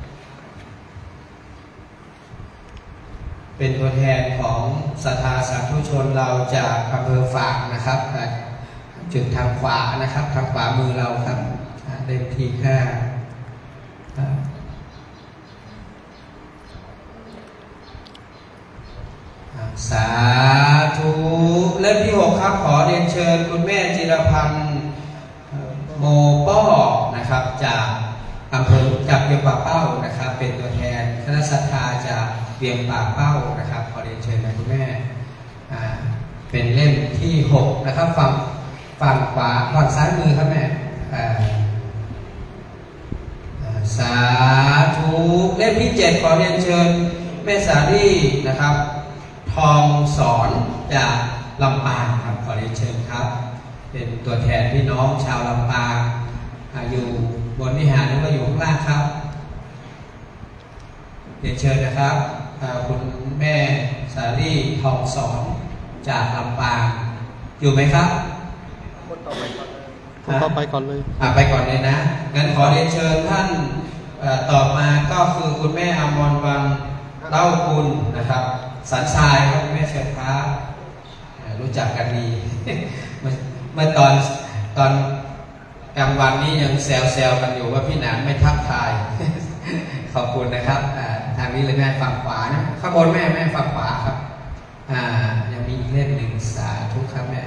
เป็นตัวแทนของศรัทธาสาธุชนเราจากอำเภอฝางนะครับจุดทางขวานะครับทางขวามือเราครับเล่มที่5สาธุเล่มที่6ครับขอเรียนเชิญคุณแม่จิรพันธ์โมป้อนะครับจากอำเภอจากเวียงป่าเป้านะครับเป็นตัวแทนคณะศรัทธาจากเวียงป่าเป้านะครับขอเรียนเชิญนะคุณแม่เป็นเล่มที่6นะครับฝั่งขวาฝั่งซ้ายมือครับแม่สาธุเล่มที่7ขอเรียนเชิญแม่สาลี่นะครับทองสอนจากลำปางครับขอเรียนเชิญครับเป็นตัวแทนพี่น้องชาวลำปางอยู่บนวิหารแล้วก็อยู่ข้างล่างครับเรียนเชิญนะครับคุณแม่สาลี่ทองสอนจากลำปางอยู่ไหมครับคนต่อไปก่อนเลยคนต่อไปก่อนเลยไปก่อนเลยนะงั้นขอเรียนเชิญท่านต่อมาก็คือคุณแม่อมรวรรณเล่ากุลนะครับสันทรายครับแม่เชิญครับรู้จักกันดี เมื่อตอนกลางวันนี้ยังแซวกันอยู่ว่าพี่หนานไม่ทักทาย ขอบคุณนะครับทางนี้เลยแม่ฝั่งขวานะข้างบนแม่ฝั่งขวาครับยังมีอีกเล่มหนึ่งสาธุครับแม่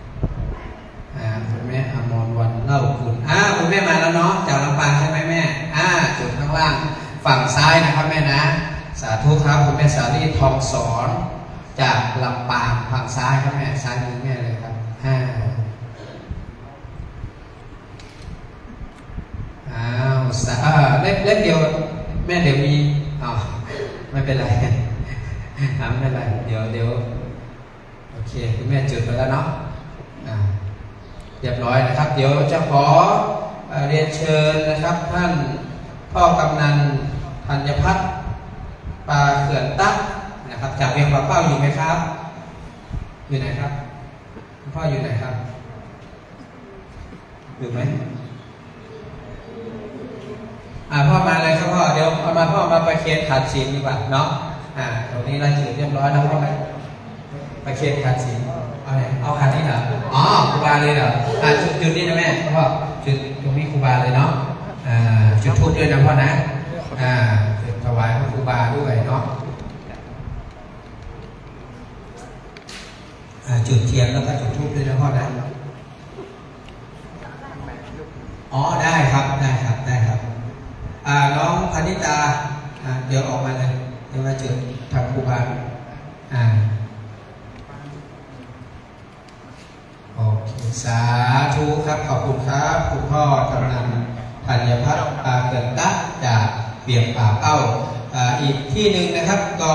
คุณแม่อมรวรรณเล่ากุลคุณแม่มาแล้วเนาะจากลำปางใช่ไหมแม่จุดข้างล่างฝั่งซ้ายนะครับแม่นะสาธุครับคุณแม่สาลี่ทองสอนจากลำปางฝั่งซ้ายครับแม่ซ้ายมือแม่เลยครับเล่มเดียวแม่เดี๋ยวมีไม่เป็นไรไม่เป็นไรเดี๋ยวโอเคคุณแม่จุดไปแล้วเนาะเรียบร้อยนะครับเดี๋ยวจะขอเรียนเชิญนะครับท่านพ่อกำนันธัญพัฒน์ปลาเขื่อนตั๊กนะครับจากเวียงป่าเป้าอยู่ไหมครับอยู่ไหนครับพ่ออยู่ไหนครับอยู่ไหมพ่อมาเลยครับพ่อเดี๋ยวพ่อมาไปเคียนขาดศีลดีกว่าเนาะตรงนี้เราจุดเรียบร้อยแล้วพ่อไปเคียนขาดศีลเอาขาดนี่เหรอครูบาเลยเหรอจุดนี้นะแม่พ่อจุดตรงนี้ครูบาเลยเนาะจุดทูบด้วยนะพ่อนะถวายพระครูบาด้วยเนาะจุดเทียนแล้วก็จุดทูบด้วยนะพ่อนะได้ครับน้องพนิตาเดี๋ยวออกมาเลยเดี๋ยวมาจุดทำครูบาโอเคสาธุครับขอบคุณครับคุณพ่อกำนันธัญพัฒน์ปลาเขื่อนตั๊กจากเวียงป่าเป้าอีกที่หนึ่งนะครับก็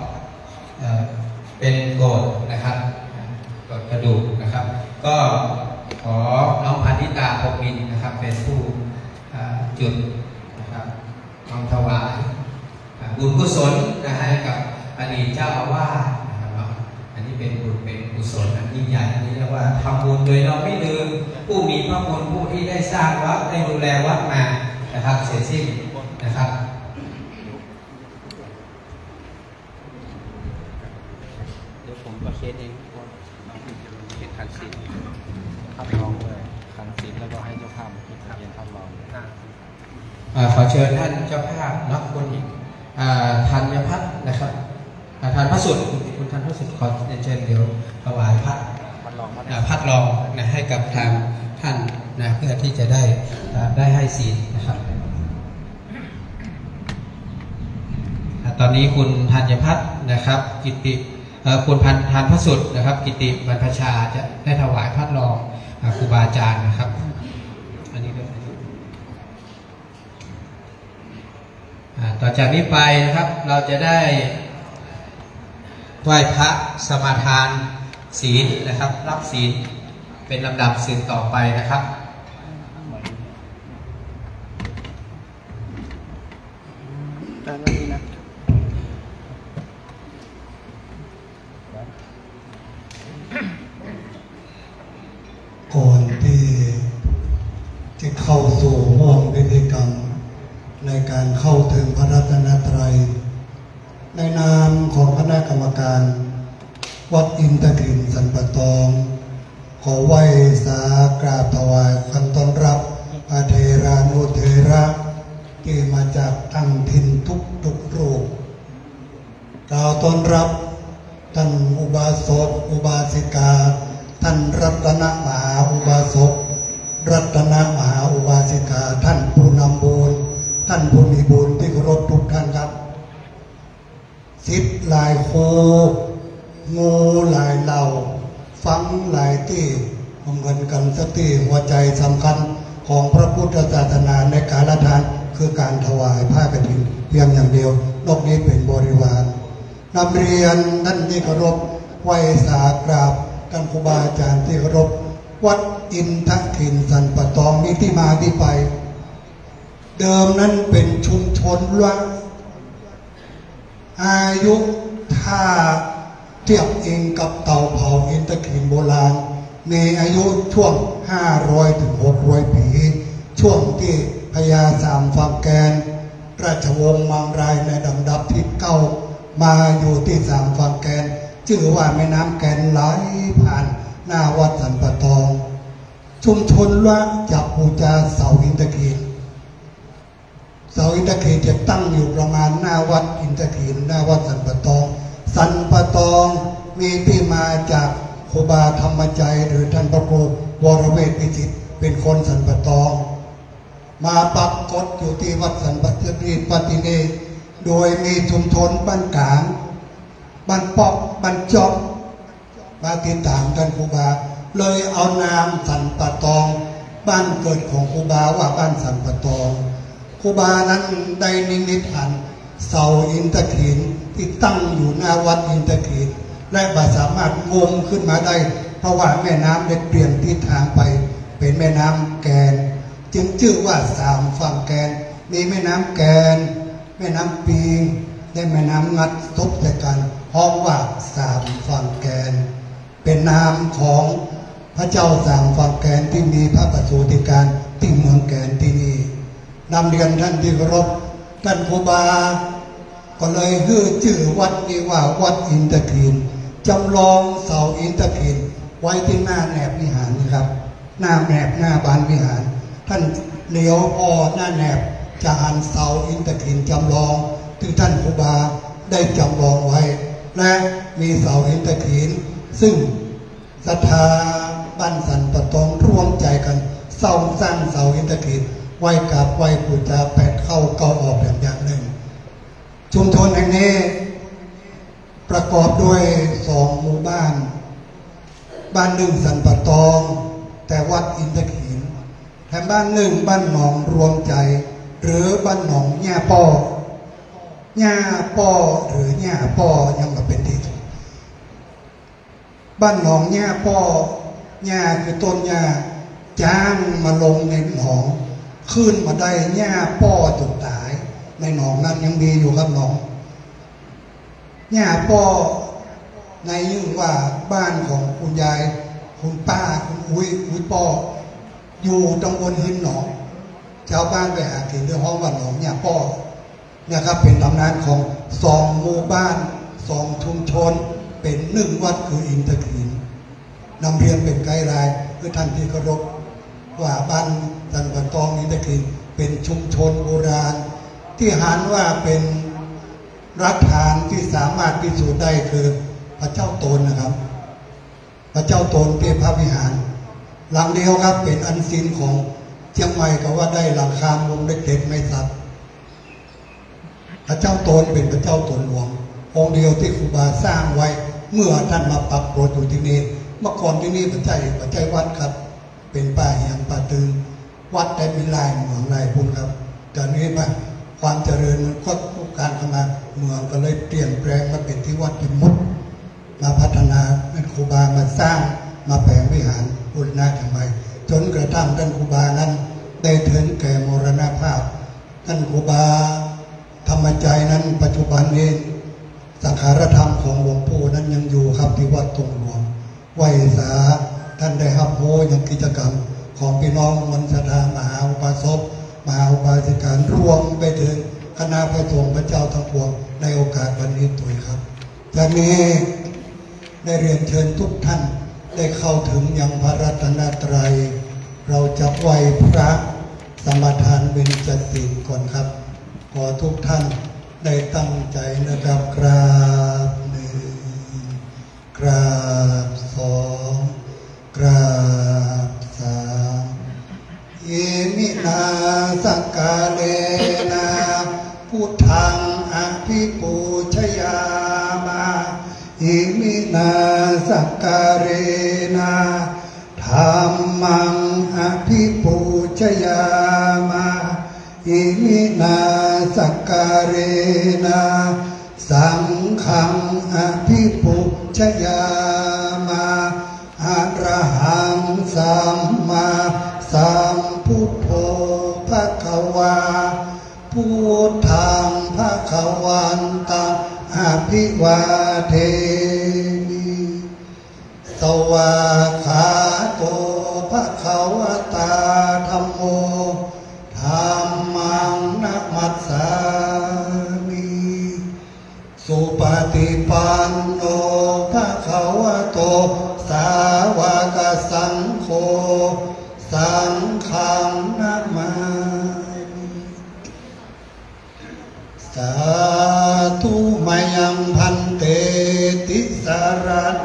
เป็นโกฏนะครับโกฏกระดูกนะครับก็ขอน้องพนิตาพรหมินทร์นะครับเป็นผู้จุดนะครับน้อมถวายบุญกุศลให้กับอดีตเจ้าอาวาสนะครับอันนี้เป็นบุญเป็นกุศลอันยิ่งใหญ่อันนี้เรียกว่าทำบุญโดยเราไม่ลืมผู้มีพระคุณผู้ที่ได้สร้างวัดได้ดูแลวัดมานะครับเสร็จสิ้นนะครับเดี๋ยวผมประเคนเองเป็นคันซีนทับลองเลยคันซีนแล้วก็ให้เจ้าภาพคิดทะเบียนทับลองขอเชิญท่านเจ้าภาพนักบุญธัญพัฒน์นะครับทานพระสุดคุณทานพระสุดขอเชิญเดี๋ยวถวายพัดลองนะให้กับทางท่านนะเพื่อที่จะได้ให้ศีลนะครับตอนนี้คุณธัญพัฒน์นะครับกิติคุณทานพระสุดนะครับกิติบรรพชาจะได้ถวายพัดลองครูบาอาจารย์นะครับอันนี้ด้วยต่อจากนี้ไปนะครับเราจะได้ไหว้พระสมาทานศีลนะครับรับศีลเป็นลำดับสืบต่อไปนะครับแต่ไม่ดีนะก่อนที่จะเข้าสู่ห้องพิธีกรรมในการเข้าถึงพระรัตนตรัยในนามของคณะกรรมการวัดอินทกฤษสันปะตองขอไหว้สากราบถวายคำต้อนรับอาเทรานุเทระที่มาจากตั้งถิ่นทุกรูปกล่าวต้อนรับท่านอุบาสกอุบาสิกาท่านรัตนมหาอุบาสกรัตนมหาอุบาสิกาท่านผู้นำบุญท่านผู้มีบุญที่เคารพทุกท่านครับศิษย์หลายโคงูหลายเหล่าฟังหลายที่เหมือนกันสติหัวใจสำคัญของพระพุทธศาสนาในการละทานคือการถวายผ้ากฐินเพียงอย่างเดียวนอกนี้เป็นบริวารนำเรียนท่านที่เคารพไหว้สากราบท่านครูบาอาจารย์ที่เคารพวัดอินทกฤษสันปะตองมีที่มาที่ไปเดิมนั้นเป็นชุมชนละอายุถ้าเทียบเองกับเต่าเผาอินทกฤษโบราณมีอายุช่วง500 ถึง 600 ปีช่วงที่พญาสามฝั่งแกนราชวงศ์มังรายในลำดับที่9มาอยู่ที่สามฝั่งแกนชื่อว่าแม่น้ำแกนไหลผ่านหน้าวัดสันปะตองชุมชนละจับบูชาเสาอินทกฤษเสาอินทกฤษจะตั้งอยู่ประมาณหน้าวัดอินทกฤษหน้าวัดสันปะตองสันปะตองมีที่มาจากครูบาธรรมใจหรือท่านพระครูวรเวทวิจิตรเป็นคนสันปะตองมาปักกฎอยู่ที่วัดสันปะตองปฏิเนศโดยมีชุมชนบ้านกลางบ้านปอกบ้านจอกมาติดตามกันครูบาเลยเอานามสันปะตองบ้านเกิดของครูบาว่าบ้านสันปะตองครูบานั้นได้นิมิตอันเสาอินทกฤษที่ตั้งอยู่หน้าวัดอินทกฤษและสามารถงมขึ้นมาได้เพราะว่าแม่น้ำได้เปลี่ยนทิศทางไปเป็นแม่น้ำแกนจึงชื่อว่าสามฝั่งแกนมีแม่น้ำแกนแม่น้ำปีงและแม่น้ำงัดทบแต่กันห้องว่าสามฝั่งแกนเป็นนามของพระเจ้าสามฝั่งแกนที่มีพระประสูติการที่เมืองแกนที่นี่นำเรียนท่านที่เคารพท่านครูบาก็เลยชื่อวัดนี้ว่าวัดอินทกฤษจำลองเสาอินทกฤษไว้ที่หน้าแนบวิหารนะครับหน้าแนบหน้าบานวิหารท่านเลี้ยวพอหน้าแนบจะหันเสาอินทกฤษจำลองที่ท่านครูบาได้จำลองไว้และมีเสาอินทกฤษซึ่งศรัทธาบ้านสันปะตองร่วมใจกันสร้างเสาอินทกฤษไหว้กราบไหว้บูชาแปดเข้าเก้าออกอย่างหนึ่งชุมชนแห่งนี้ประกอบด้วย2 หมู่บ้านหนึ่งสันปะตองแต่วัดอินทกฤษแถมบ้านหนึ่งบ้านหนองรวมใจหรือบ้านหนองหญ้าป้อหญ้าป้อหรือหญ้าป้อยังมาเป็นที่บ้านหนองหญ้าป้อหญ้าคือต้นหญ้าจ้างมาลงในหนองขึ้นมาได้หญ้าป้อจนตายในหนองนั้นยังมีอยู่ครับหนองหญ้าป้อในยิ่งว่าบ้านของคุณยายคุณป้าคุณอุ้ยป้ออยู่ตำบลหินหนองชาวบ้านไปหากินเรื่องห้องว่าหนองหญ้าป้อนะครับเป็นตำนานของ2 หมู่บ้าน2 ชุมชนเป็น1 วัดคืออินทกรีนนำเรียนเป็นไกด์ไลน์เพื่อท่านที่เคารพว่าบ้านจันทร์ตองอินทกรีนเป็นชุมชนโบราณที่หานว่าเป็นรัฐฐานที่สามารถพิสูจน์ได้คือพระเจ้าโตนนะครับ พระเจ้าโตนเป็นพระวิหารหลังเดียวครับเป็นอันซีนของเชียงใหม่ก็ว่าได้หลังคามุมได้เด็ดไม่สับพระเจ้าโตนเป็นพระเจ้าโตนหลวงองค์เดียวที่ครูบาสร้างไว้เมื่อท่านมาปรับโปรดอยู่ที่นี่เมื่อก่อนที่นี่พระเจ้าวัดครับเป็นป่าเหียงป่าตึงวัดได้มีลายเหมืองลายพุ่นครับจากนี้มาความเจริญมันก็ทุกการเข้ามาเมืองก็เลยเปลี่ยนแปลงมาเป็นที่วัดเป็นมุดมาพัฒนาให้ครูบามาสร้างมาแปลงวิหารบูรณะทำไมจนกระทั่งท่านครูบานั้นได้ถึงแก่มรณภาพท่านครูบาธรรมใจนั้นปัจจุบันนี้สังขารธรรมของหลวงปู่นั้นยังอยู่ครับที่วัดตรงหลวงไหวสาท่านได้รับโหยังกิจกรรมของพี่น้องมนต์ศรัทธามหาอุปสมบทมหาอุบาสิการรวมไปถึงคณะพระสงฆ์พระเจ้าทั้งปวงในโอกาสวันนี้ตัวครับจากนี้ได้เรียนเชิญทุกท่านได้เข้าถึงยังพระรัตนตรัยเราจะไหว้พระสมทานเบญจศีลก่อนครับขอทุกท่านได้ตั้งใจนะครับกราบ1กราบ2กราบ3อิมินาสกาเลนะพุทธังอภิปูชยามาอิมินาสกาเรนะธัมมังอภิปูชยามาอิมินาสกาเรนะสังฆังอภิปุชยามาอะระหังสัมมาสัมพุทโธภควาพุทธังภควันตังอภิวาเทมิสวากขาโตภควตาธัมโมธัมมังนะมัสสามิสุปฏิปันโนภควโตสาวกสังโฆสังฆังนะมามิสาธุมายังพันเตติสารเน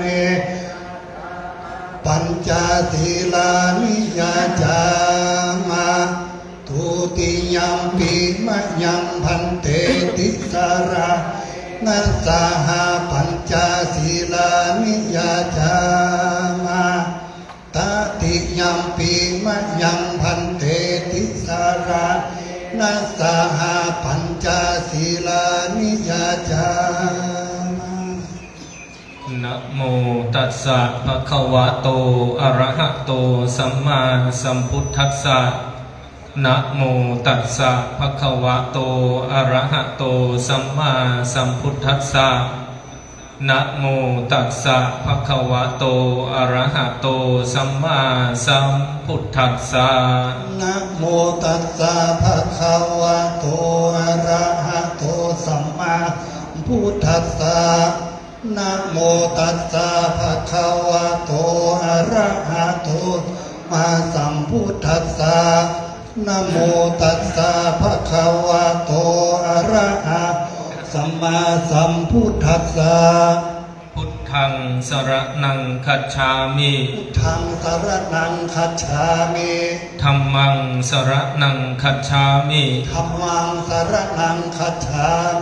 ปัญจศีลานิยาจามาทุติยัมปิมะยังพันเตติสารานัสสหปัญจศีลานิยาจามาตติยัมปิมะยังพันเตติสารานัสสหปัญจศีลานิยาจามานะโมตัสสะภะคะวะโตอะระหะโตสัมมาสัมพุทธัสสะนะโมตัสสะภะคะวะโตอะระหะโตสัมมาสัมพุทธัสสะนะโมตัสสะภะคะวะโตอะระหะโตสัมมาสัมพุทธัสสะนะโมตัสสะภะคะวะโตอะระหะโตสัมมาพุทธัสสะนะโมตัสสะภะคะวะโตอะระหะโตมาสัมพุทธัสสะนะโมตัสสะภะคะวะโตอะระหะสัมมาสัมพุทธัสสะพุทธังสรณังคัจฉามิพุทธังสรณังคัจฉามิธัมมังสรณังคัจฉามิธัมมังสรณังคัจฉามิ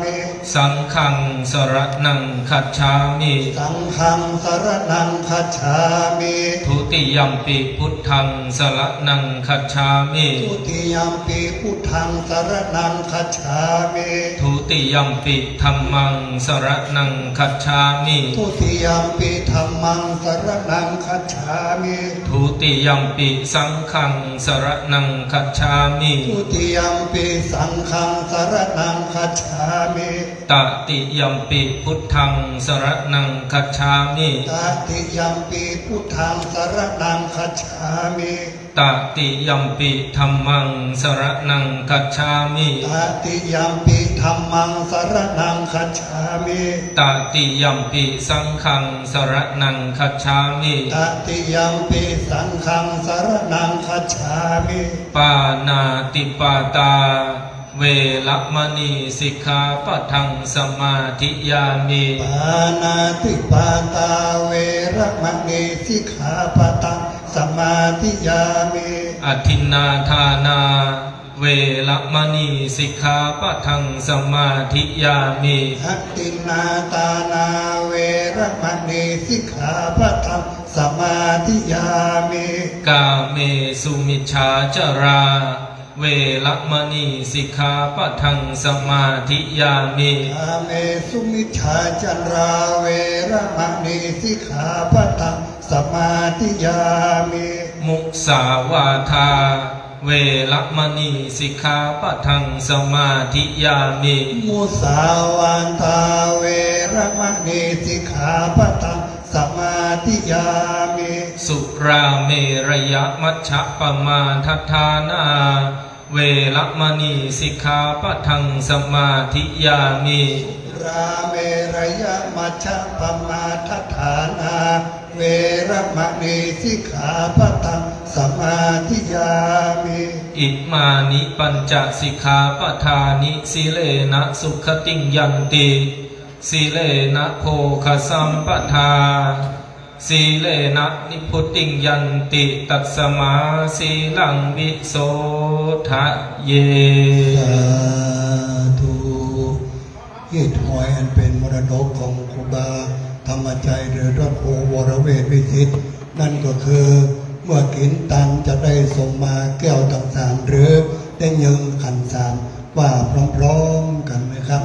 สังฆังสรณังคัจฉามิสังฆังสรณังคัจฉามิทุติยัมปิพุทธังสรณังคัจฉามิทุติยัมปิพุทธังสรณังคัจฉามิทุติยัมปิธัมมังสรณังคัจฉามิทุติยัมปิธัมมังสรณังคัจฉามิทุติยัมปิสังฆังสรณังคัจฉามิทุติยัมปิสังฆังสรณังคัจฉามิตติยัมปิพุทธังสรณังคัจฉามิตติยัมปิพุทธังสรณังคัจฉามิตติยัมปิธัมมังสรณังคัจฉามิตติยัมปิธัมมังสรณังคัจฉามิตติยัมปิสังฆังสรณังคัจฉามิตติยัมปิสังฆังสรณังคัจฉามิปานาติปาตาเวรมณีสิกขาปะทังสมาธิยามิปานาติปาตาเวรมณีสิกขาปะทังสมาธิยามิอทินนาทานาเวรมณีสิกขาปะทังสมาธิยามิอัตตินนาตานาเวรมณีสิกขาปะทังสมาธิยามิกาเมสุมิจฉาจาราเวรมณีสิกขาปะทังสมาธิยามิอาเมสุมิจฉาจันราเวรมณีสิกขาปะทังสมาธิยามิมุสาวาทาเวรมณีสิกขาปะทังสมาธิยามิมุสาวาทาเวรมณีสิกขาปะทังสมาธิยามิสุราเมรยมัชฌะปมาทัฏฐานาเวรมณีสิกขาปะทังสมาธิยามิราเมรยมัชฌะปมาทัฏฐานาเวรมณีสิกขาปะทังสมาธิยามิอิมานิปัญจสิกขาปทานิสิเลนะสุขติงยันติสิเลนะโภคสัมปทาสีเลนะนิพุติงยันติตัสมาสีลังวิโสทะเยสาธุเหตุหอยอันเป็นมรดกของครูบาธรรมชัยหรือพระโพวรเวทวิจิตรนั่นก็คือเมื่อกินตังจะได้ส่งมาแก้วทั้งสามหรือได้ยิงขันสามว่าพร้อมๆกันไหมครับ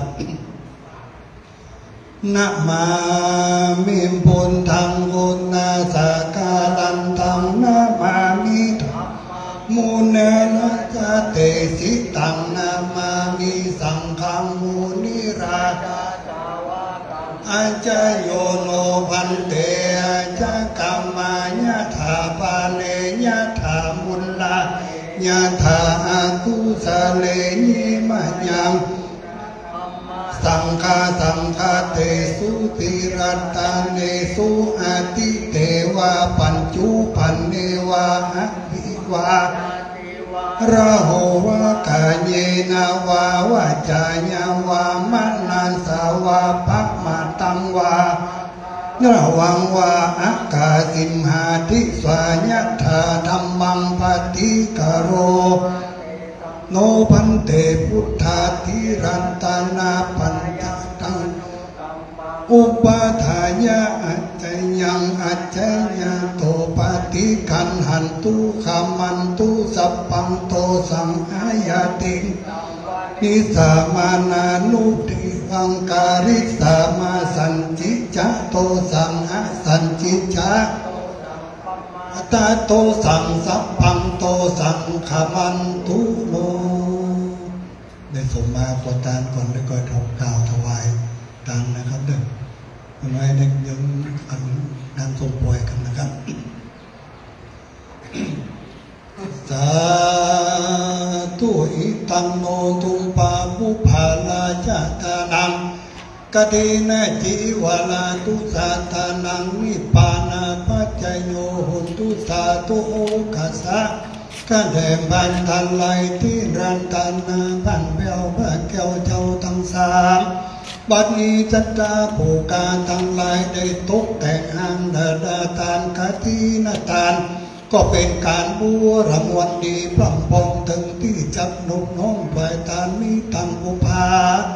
นะมามิปุนทังกุณาสากาลันตังนะมามิธัมมุเนนะจเตสิตังนะมามิสังฆังมุนิราชอาจายโยโนพันเตอาจากัมมายะถาปาเนยะถามุลลายะถาอากุสะเลนิมะยังสังฆาเตสุติรัตตาเนสุอาติเตวะปัญจุปันเนวะอะภิวาระโหวะกาเยนาวาวะจายาวามานันสาวาภัมมาตังวาระวังวาอากาสิมหาทิสวายะธาธัมมังปฏิกโรโนพันเตพุทธาธิรันตนาปัญจตังอุปาทายะอัจจยังอัจจยะโตปฏิคันหันตุขามันตุสัพพังโตสังอายตินิสามานานุติวังการิสามาสันจิจะโตสังอสันจิจะตาโตสังสัพพังโตสังขามันตุโลได้ส่งมาขอทานก่อนแล้วก็ทำกล่าวถวายทานนะครับเด้อวันนี้ได้ยังอันนำส่งปล่อยกันนะครับ สาธุอิตังโนตุปาปุภาลาจาตานังกตินะจิวาลาตุสาธานังนิปานาปัจจโยหุตุสาธุโอคัสสะกันแด่บันทันไลที่รันตันนาบันเบลพระแก้วเจ้าทั้งสามบัดนี้จัตตาโภกาทั้งหลายได้ตกแต่งหางดาดาทานกตินาทานก็เป็นการบูรมวันดีพร่ำพองถึงที่จักนุกน้องปลายทานมีตังอุภา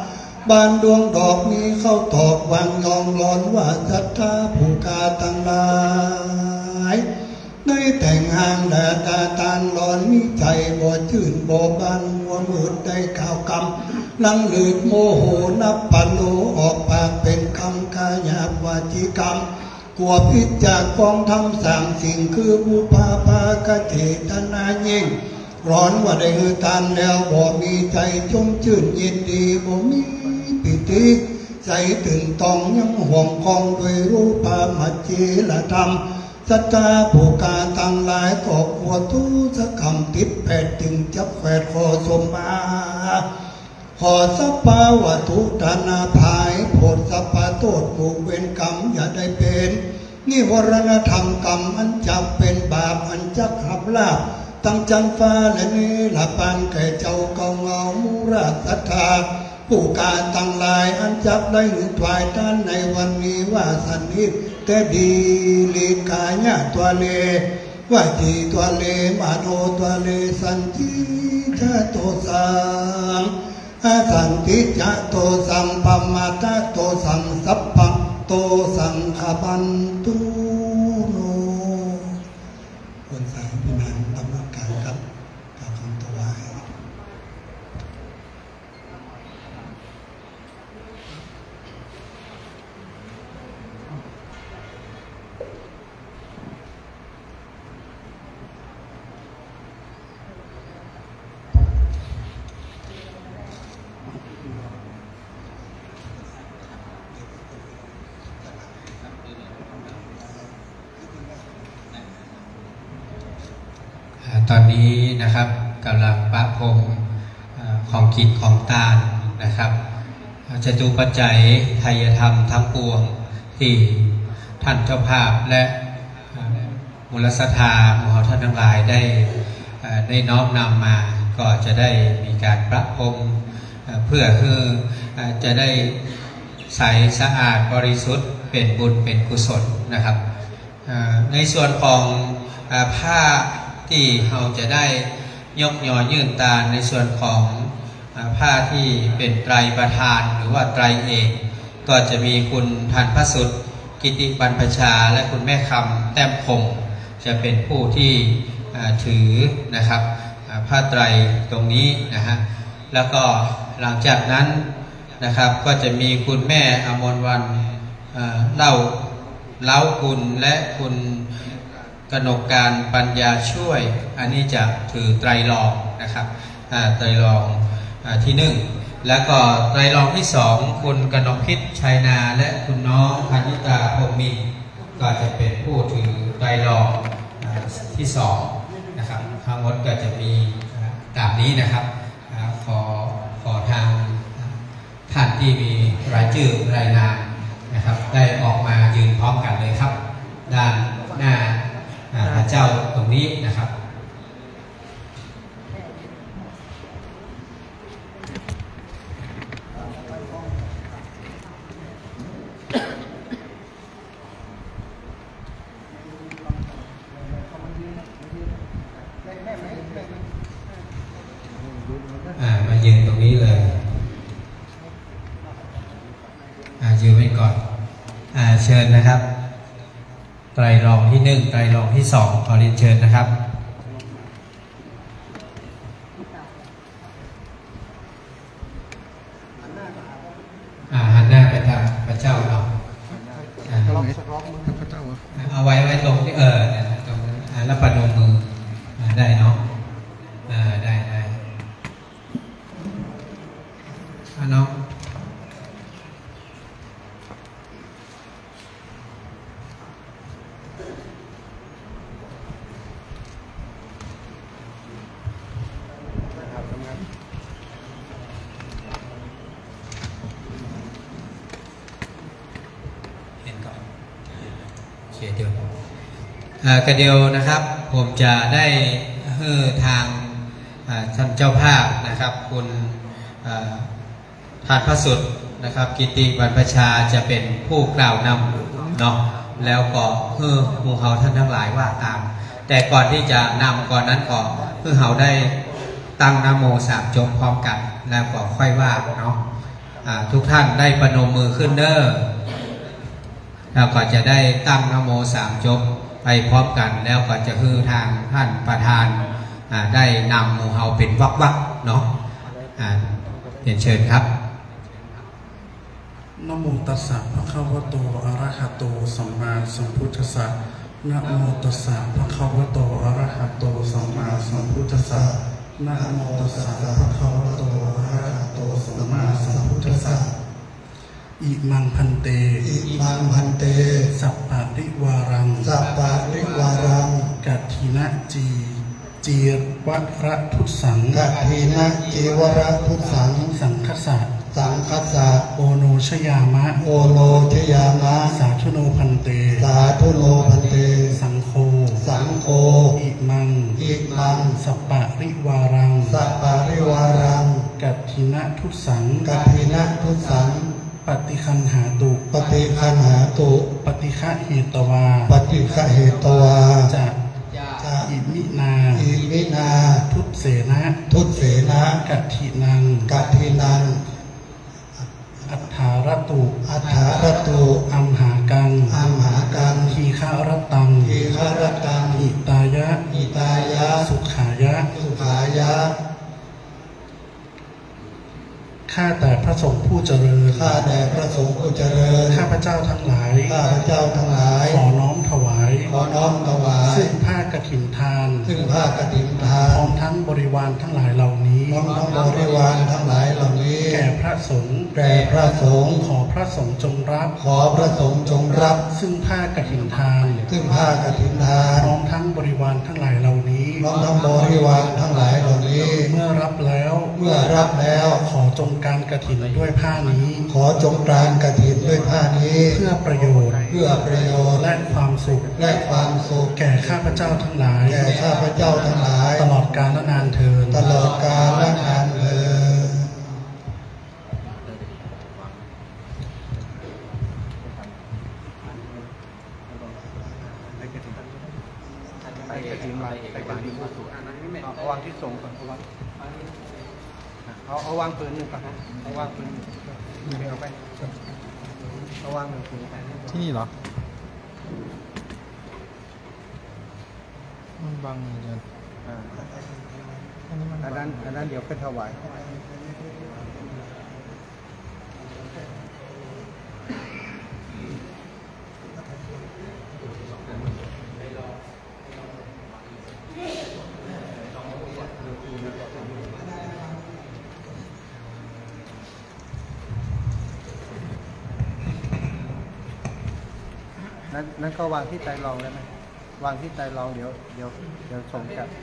บานดวงดอกนี้เข้าตอกวางยองร้อนว่าศรัทธาผู้กาตั้งหลายได้แต่งห่างแดดตาร้อนมีใจบ่ชื่นบ่บานมัวมืดได้ข่าวกำลังลืดโมโหนับปันโลออกปากเป็นคำกายาบวาจีกรรมกลัวพิษจากกองทำสั่งสิ่งคือบุพาภากเจตนายิ่งร้อนว่าได้หือทานแล้วบ่มีใจชุ่มชื่นยินดีบ่มีปิติใจตื่นต้องยังห่วงกองด้วยรูปามัจเจลธรรมสัตตาผู้การตั้งหลายก็กลัวทุสคำติดแปดถึงจับแฝดขอสมมาขอสัพพะวัตถุธนาภายโพดสัพพะโทษผู้เวรกรรมอย่าได้เป็นนิวรณธรรมกรรมอันจับเป็นบาปอันจักหับลาบตั้งจันฟ้าและเนรปานแก่เจ้าเก่าเงามุราศรัทธาผู้การตั้งหลายอันจับได้หรือถวายท่านในวันนี้ว่าสันนิษแต่ดีลีกายะตัวเลว่าจีตัวเลมาโนตัวเลสันติจะโตสังสันติจะโตสังปัมมาตะโตสังสัพพังโตสังขบันตุโนคนสายพิมานดำเนินการครับกับคำถวายตอนนี้นะครับกำลังประพรมของกิจของทานนะครับจตุปัจจัยไทยธรรมทั้งปวงที่ท่านเจ้าภาพและมูลศรัทธาหมู่เฮาท่านทั้งหลายได้น้อมนำมาก็จะได้มีการประพรมเพื่อคือจะได้ใสสะอาดบริสุทธิ์เป็นบุญเป็นกุศลนะครับในส่วนของผ้าที่เราจะได้ยกยอยื่นตาในส่วนของผ้าที่เป็นไตรประธานหรือว่าไตรเอกก็จะมีคุณทันพระสุดกิติบรรพชาและคุณแม่คำแต้มคงจะเป็นผู้ที่ถือนะครับผ้าไตรตรงนี้นะฮะแล้วก็หลังจากนั้นนะครับก็จะมีคุณแม่อมรวรรณเล้าคุณและคุณกนกการปัญญาช่วยอันนี้จะถือไตรลองนะครับไตรลองที่หนึ่งแล้วก็ไตรลองที่สองคุณกนกพิษชัยนาและคุณน้องพันิตาพรหมินทร์ก็จะเป็นผู้ถือไตรลองที่สองนะครับทั้งหมดก็จะมีตามนี้นะครับขอทางท่านที่มีรายชื่อรายนามนะครับได้ออกมายืนพร้อมกันเลยครับด้านหน้าพระเจ้าตรงนี้นะครับมายืนตรงนี้เลยยืนไว้ก่อนเชิญนะครับไตรลองที่หนึ่งไตรลองที่สองขอเรียนเชิญนะครับหันหน้าไปทางพระเจ้าเราเอาไว้ตรงที่ตรงแล้วประนมมือได้เนาะได้น้องกระเดียวนะครับผมจะได้ทางท่านเจ้าภาพนะครับคุณทานพระสุดนะครับกิติบรรพชาจะเป็นผู้กล่าวนำเนาะแล้วก็หมู่เฮาท่านทั้งหลายว่าตามแต่ก่อนที่จะนำก่อนนั้นก็เฮาได้ตั้งนะโม3 จบพร้อมกันแล้วก็ค่อยว่าเนาะทุกท่านได้ประนมมือขึ้นเด้อแล้วก็จะได้ตั้งนะโม3 จบไปพร้อมกันแล้วก็จะฮือทางท่านประธานได้นำหมู่เฮาเป็นวักๆเนาะเรียนเชิญครับนะโมตัสสะภะคะวะโตอะระหะโตสัมมาสัมพุทธัสสะนะโมตัสสะภะคะวะโตอะระหะโตสัมมาสัมพุทธัสสะนะโมตัสสะภะคะวะโตอะระหะโตสัมมาสัมพุทธัสสะอิมังพันเตสัพปะริวารังกัตถินะจีวระทุสังสังคสะโอโนชยามะสาธุโนพันเตสังโฆอิมังสัปปะริวารังกัตถินะทุสังปฏิคันหาตุปฏิฆะเหตวาจะอิมินาทุตเสนะกัตถินังอัฏฐารตุอัมหากังทีฆารตังอิตายะสุขายะข้าแต่พระสงฆ์ผู้เจริญข้าพเจ้าทั้งหลายขอน้อมถวายซึ่งผ้ากฐินทานพร้อมทั้งบริวารทั้งหลายเหล่านี้แก่พระสงฆ์ขอพระสงฆ์จงรับซึ่งผ้ากฐินทานพร้อมทั้งบริวารทั้งหลายเหล่านี้เมื่อรับแล้วขอจงการกฐินด้วยผ้านี้เพื่อประโยชน์และความสุขแก่ข้าพเจ้าทั้งหลายตลอดกาลนานเทอญเอาวางที่ส่งก่อนเอาวางปืนหนึ่งก่อนเอาวางปืนเอาไปเอาวางหนึ่งปืนที่นี่เหรอมันบังเหมือนกันอันนั้นเดี๋ยวเป็นถวายนั้นก็วางที่ไตรรองได้ไหมวางที่ไตรรองเดี๋ยวส่งกลับ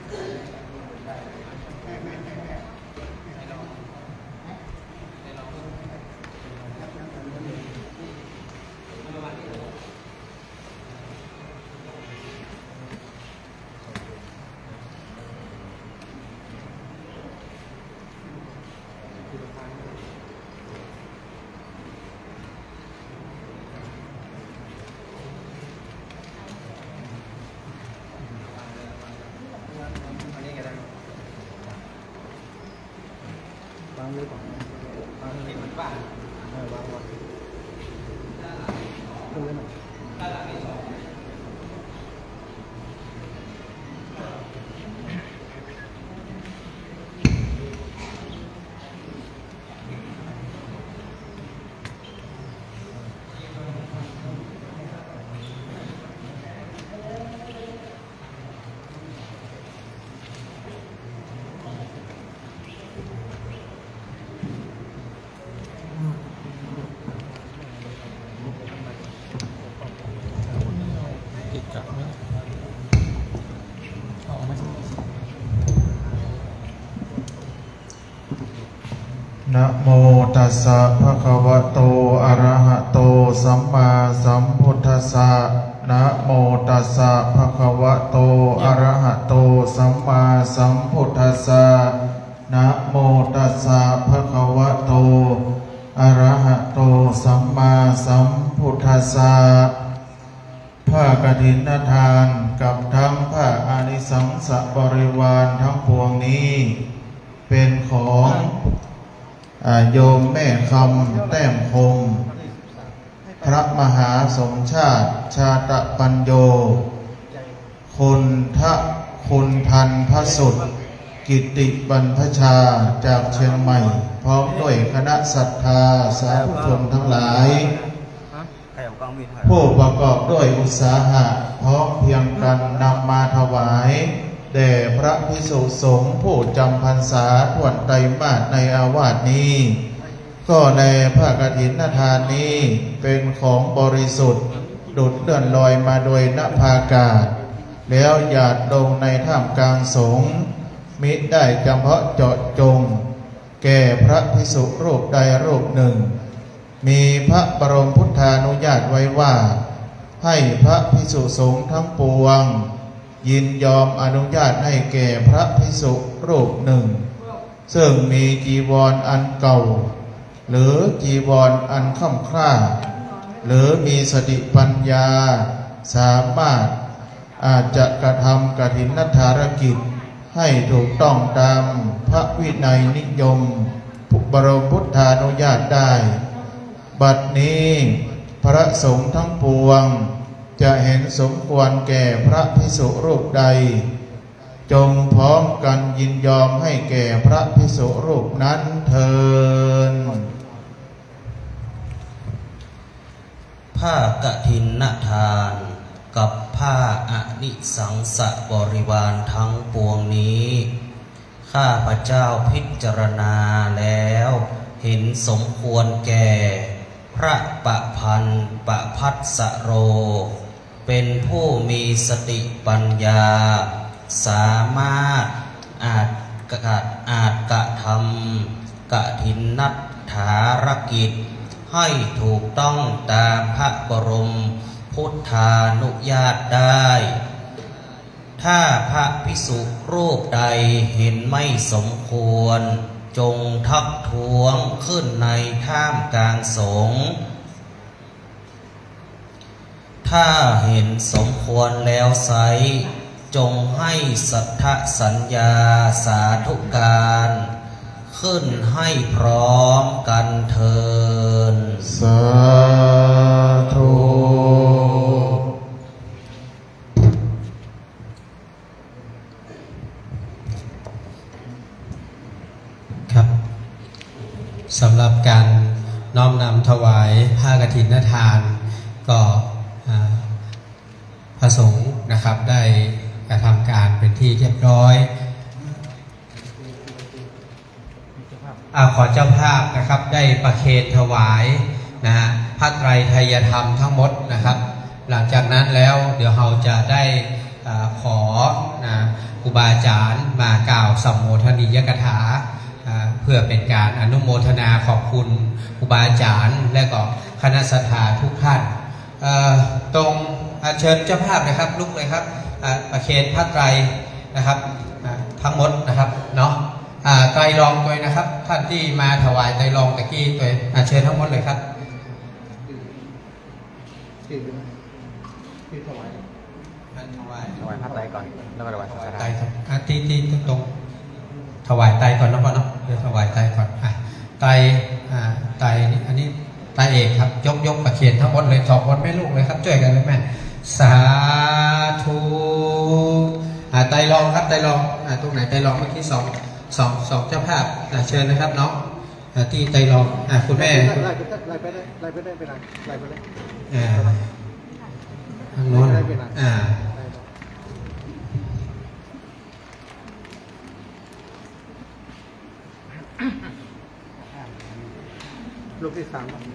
วางเลยก่อนวางเลยบ้างวางดูเลยหน่อยนะโมตัสสะภะคะวะโตอะระหะโตสัมมาสัมพุทธัสสะนะโมตัสสะภะคะวะโตอะระหะโตสัมมาสัมพุทธัสสะนะโมตัสสะภะคะวะโตอะระหะโตสัมมาสัมพุทธัสสะผ้ากฐินทานกับทั้งผ้าอานิสังสบริวารทั้งปวงนี้เป็นของโยมแม่คำแต้มคมพระมหาสมชาติชาตปัญโยคุณพันพระสุดกิติบรรพชาจากเชียงใหม่พร้อมด้วยคณะศรัทธาสาธุชนทั้งหลายผู้ประกอบด้วยอุตสาหะพร้อมเพียงกันนำมาถวายแด่พระภิกษุสงฆ์ผู้จำพรรษาทวนไตรมาสในอาวาสนี้ก็ในผ้ากฐินทานนี้เป็นของบริสุทธิ์ดุจเลื่อนลอยมาโดยนภาอากาศแล้วหยาดลงในท่ามกลางสงฆ์มิได้จำเพาะเจาะจงแก่พระภิกษุรูปใดรูปหนึ่งมีพระบรมพุทธานุญาตไว้ว่าให้พระภิกษุสงฆ์ทั้งปวงยินยอมอนุญาตให้แก่พระภิกษุรูปหนึ่งซึ่งมีจีวรอันเก่าหรือจีวรอันค่ำคร่าหรือมีสติปัญญาสามารถอาจจะกระทำกฐินทารกิจให้ถูกต้องตามพระวินัยนิยมบรมพุทธานุญาตได้บัดนี้พระสงฆ์ทั้งปวงจะเห็นสมควรแก่พระภิกษุรูปใดจงพร้อมกันยินยอมให้แก่พระภิกษุรูปนั้นเถิดผ้ากฐินทานกับผ้าอนิสังสบริวารทั้งปวงนี้ข้าพเจ้าพิจารณาแล้วเห็นสมควรแก่พระประพันธ์ประภัสสโรเป็นผู้มีสติปัญญาสามารถอาจกระทำกฐินนัฏฐารกิจให้ถูกต้องตามพระบรมพุทธานุญาตได้ถ้าพระภิกษุรูปใดเห็นไม่สมควรจงทักท้วงขึ้นในท่ามกลางสงฆ์ถ้าเห็นสมควรแล้วไซจงให้สัทธสัญญาสาธุการขึ้นให้พร้อมกันเถิดสาธุครับสำหรับการน้อมนำถวายผ้ากฐินทานก็พระสงฆ์นะครับได้กระทำการเป็นที่เรียบร้อยขอเจ้าภาพนะครับได้ประเคนถวายนะฮะพระไตรไทยธรรมทั้งหมดนะครับหลังจากนั้นแล้วเดี๋ยวเราจะได้ขอนะครูบาอาจารย์มากล่าวสัมโมทนียกถาเพื่อเป็นการอนุโมทนาขอบคุณครูบาอาจารย์และก็คณะสัทธาทุกท่านตรงเชิญเจ้าภาพนะครับลุกเลยครับประเคนพระไตรนะครับทั้งหมดนะครับเนาะไตรรองด้วยนะครับท่านที่มาถวายไตรรองตะกี้ตัวเชิญทั้งหมดเลยครับถวายพระไตรก่อนแล้วก็ถวายสังฆทานที่ตรงถวายไตรก่อนนะพ่อเนาะเดี๋ยวถวายไตรก่อนไตรอันนี้ไตรเอกครับยกประเคนทั้งหมดเลย2 คนแม่ลูกเลยครับช่วยกันเลยแม่สาธุไตรรองครับไตรรองตรงไหนไตรรองเมื่อกี้สองเจ้าภาพเชิญนะครับน้องที่ไตรรองคุณแม่ไล่ไปได้ทางโน้นรูปที่3แล้ว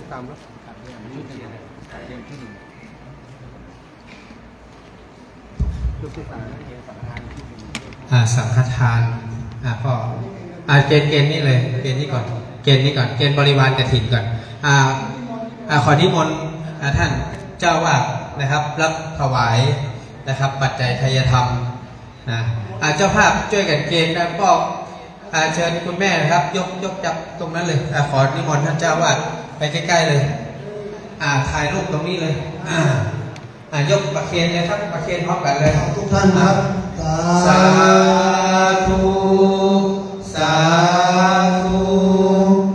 สังฆทานก็เกณฑ์นี่เลยเกณฑ์นี้ก่อนเกณฑ์บริวารกฐินก่อนขอนิมนต์ท่านเจ้าวาดนะครับรับถวายนะครับปัจจัยไทยธรรมเจ้าภาพช่วยกันเกณฑ์แล้วก็เชิญคุณแม่นะครับยกจับตรงนั้นเลยขอนิมนต์ท่านเจ้าวาดไปใกล้ๆเลยถ่ายรูปตรงนี้เลยยกประเคนเลยครับประเคนพร้อมกันเลยทุกท่านครับสาธุสาธุ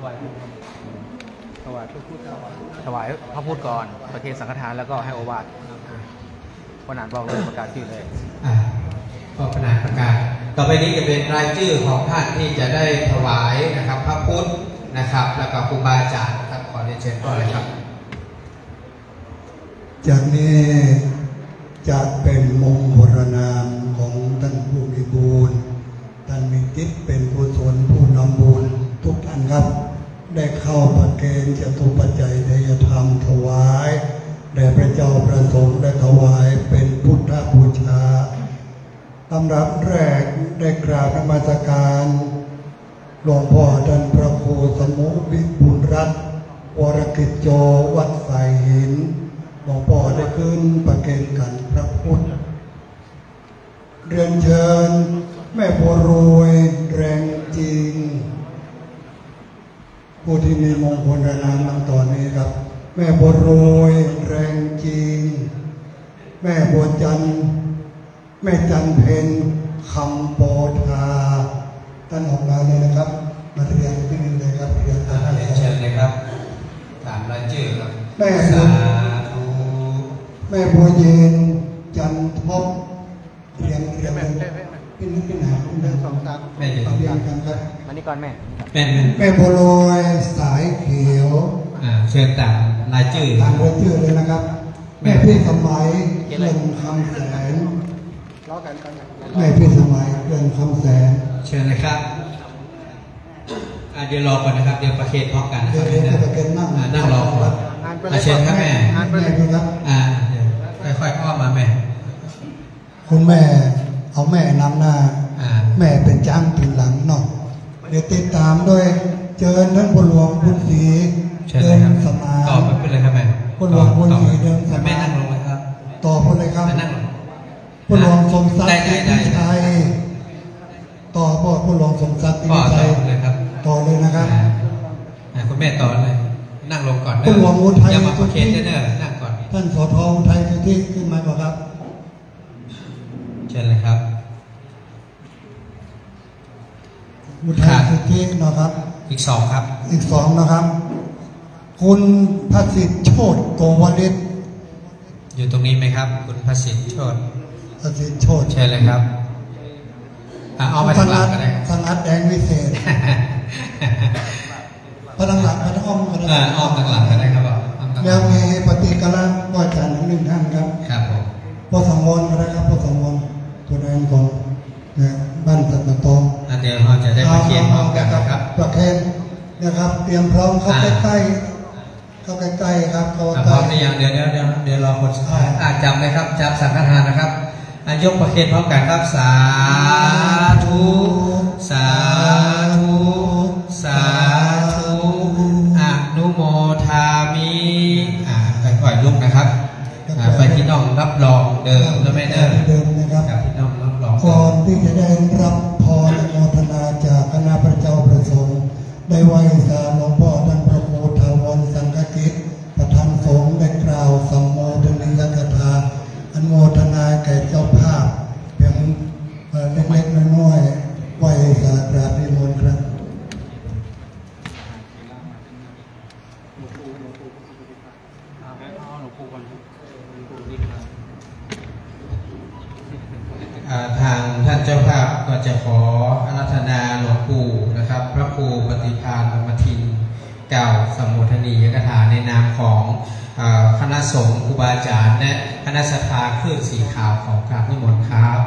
ถวายพระพุทธก่อนประเทศสังฆทานแล้วก็ให้โอวาทขนานบอกเลยประกาศชื่อเลยก็ขนานประกาศต่อไปนี้จะเป็นรายชื่อของท่านที่จะได้ถวายนะครับพระพุทธนะครับแล้วก็ครูบาอาจารย์ครับขอเรียนเชิญก่อนเลยครับจากนี้จะเป็นมงคลนามของท่านผู้มีบุญท่านมีจิตเป็นกุศลผู้นำบุญทุกท่านครับได้เข้าประเกณฑ์จตุปัจจัยทายธรรมถวายแด่พระเจ้าประสงค์ได้ถวายเป็นพุทธบูชาลำดับแรกได้กราบนมัสการหลวงพ่อท่านพระครูสมุวิบุญรัตน์วรกิจโจวัดสายหินหลวงพ่อได้ขึ้นประเกณฑ์กันพระพุทธเรียนเชิญแม่บัวรวยแรงจริงผู้ที่มีมงคลนามดังต่อนี้ครับแม่บัวรวยแรงจริงแม่บัวจันแม่จันเพนคำโปธาท่านออกมาเลยนะครับมาเรียนที่นี่เลยครับเรียนเชิญเลยครับถามรายชื่อครับแม่บัวแม่บัวเย็นจันทบเรียนพี่หาคุณเดินสองตาแม่เรียนกันครับมานี่ก่อนแม่แม่บัวลอยสายเขียวเชิญตามรายชื่อตามรายชื่อเลยนะครับแม่พี่สมัยเลื่อนคำแสนแม่พี่สมัยเลื่อนคำแสนเชิญเลยครับเดี๋ยวรอก่อนนะครับเดี๋ยวประเคนพร้อมกันนะครับเดี๋ยวประเคนนั่งรอก่อนเชิญครับแม่ครับค่อยๆอ้อมมาแม่คุณแม่เอาแม่นำหน้าแม่เป็นจ้างถึงหลังเนาะเดี๋ยวติดตามด้วยเชิญท่านพลหลวงบุญศรีเดินสมาต่อไปเป็นเลยครับแม่พลหลวงบุญศรีเดินสมาแม่นั่งลงเลยครับต่อไปเลยครับพลหลวงสมศักดิ์อินชัยต่อพ่อพลหลวงสมศักดิ์อินชัยต่อเลยนะครับคุณแม่ต่อเลยนั่งลงก่อนพลหลวงอุทัยอย่ามาประเคนเด้อนั่งก่อนท่านสทอุทัยสุทธิขึ้นมาก่อนครับเชิญเลยครับอุทัยสุทธินะครับอีกสองครับอีกสองนะครับคุณพระสิทธิ์โชติโกวลิศอยู่ตรงนี้ไหมครับคุณพระสิทธิ์โชติพระสิทธิ์โชติเชิญเลยครับเอาไปทางหลังก็ได้สงัดแดงวิเศษพระทางหลังพระอ้อมก็ได้อ้อมทางหลังก็ได้ครับแล้วมีปฏิกรณ์ว่าจารย์หนึ่งท่านครับครับผมพระสังวรก็ได้ครับพระสังวรตัวแทนของบ้านตัดมาตองเดี๋ยวเราจะได้ประเคนพร้อมกันครับประเคนนะครับเตรียมพร้อมเข้าใกล้ๆเข้าใกล้ๆครับเข้าใกล้พร้อมหรือยังเดี๋ยวรอคนสุดท้ายจำเลยครับจำสังฆทานนะครับยกประเคนพร้อมกันครับสาธุสาธุสาธุอนุโมทามิค่อยๆลุกนะครับไปที่น้องรับรองเดิมแล้วไม่เดิมนะครับที่น้องรับรองก่อนที่จะได้รับพรโมทนาจากคณะพระเจ้าประสงค์ได้ไหว้สาหลวงพ่อท่านพระครูถาวรสังฆกิจประธานสงฆ์ได้กล่าวสัมโมทนียกถาอนุโมทนาแก่เจ้าภาพเพียงเล็กๆน้อยๆไหว้สากราบนิมนต์ครับทางท่านเจ้าภาพก็จะขออาราธนาหลวงปู่นะครับพระครูปฏิภาณธรรมทินกล่าวสัมโมทนียกถาในนามของคณะสงฆ์ครูบาอาจารย์และคณะศรัทธาคลื่นสีขาวของกราบนิมนต์ครับ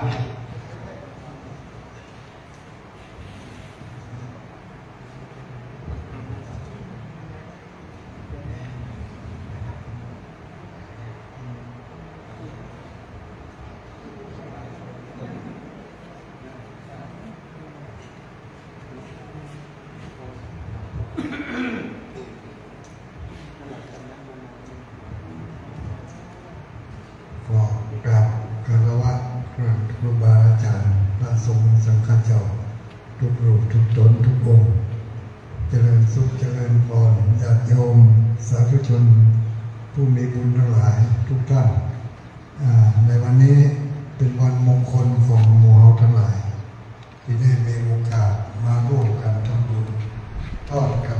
ทุกรูปทุกตนทุกองค์เจริญสุขเจริญพรญาติโยมสาธุชนผู้มีบุญทั้งหลายทุกท่านในวันนี้เป็นวันมงคลของหมู่เฮาทั้งหลายที่ได้มีโอกาสมาร่วมกันทำบุญทอดกฐิน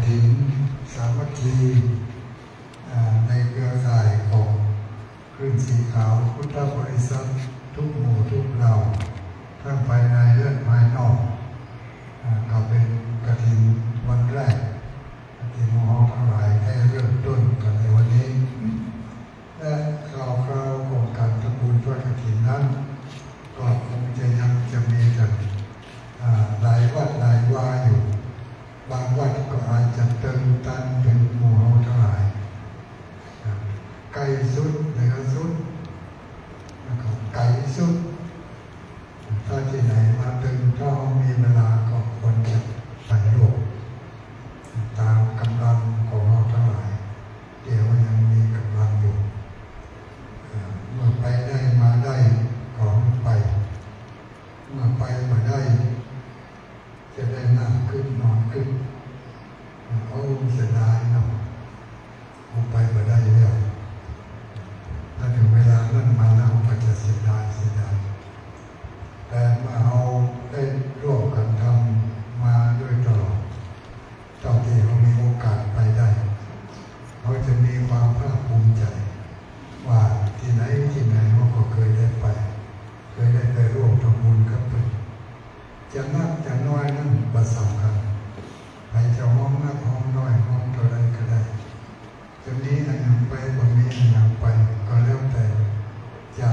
ถินสามัคคีในเครือข่ายของคลื่นสีขาวพุทธบริษัททุกหมู่ทุกเหล่าทั้งภายในและภายนอกก็เป็นกฐินวันแรกที่หมู่เฮาทั้งหลายได้เริ่มต้นกันในวันนี้และคราวของการทำบุญทอดกฐินนั้นก็คงจะมีกันหลายวัดหลายวาอยู่บางวัดก็อาจจะเติมตันเป็นหมู่เฮาทั้งหลายไกลสุดเหนือสุดไกลสุดถ้าที่ไหนมาถึงถ้ามีเวลาก็ควรจะไปร่วมตามกำลังของเราทั้งหลายเดี๋ยวยังมีกำลังอยู่เมื่อไปได้มาได้ก็ไปเมื่อไปมาได้จะได้นั่งขึ้นนอนขึ้นเอาเสียดายเนาะเอาไปมาได้แล้วถ้าถึงเวลานั้นมาแล้วก็จะเสียดายแต่เมื่อเราได้ร่วมกันทำมาด้วยตลอดเท่าที่เรามีโอกาสไปได้เราจะมีความภาคภูมิใจว่าที่ไหนเราก็เคยได้ไปร่วมทำบุญกับเพื่อนจะมากจะน้อยนั้นประสำคัญไปจะห้องมากห้องน้อยห้องเท่าไรก็ได้จะมีอันยังไปบ่มีอันยังไปก็แล้วแต่จะ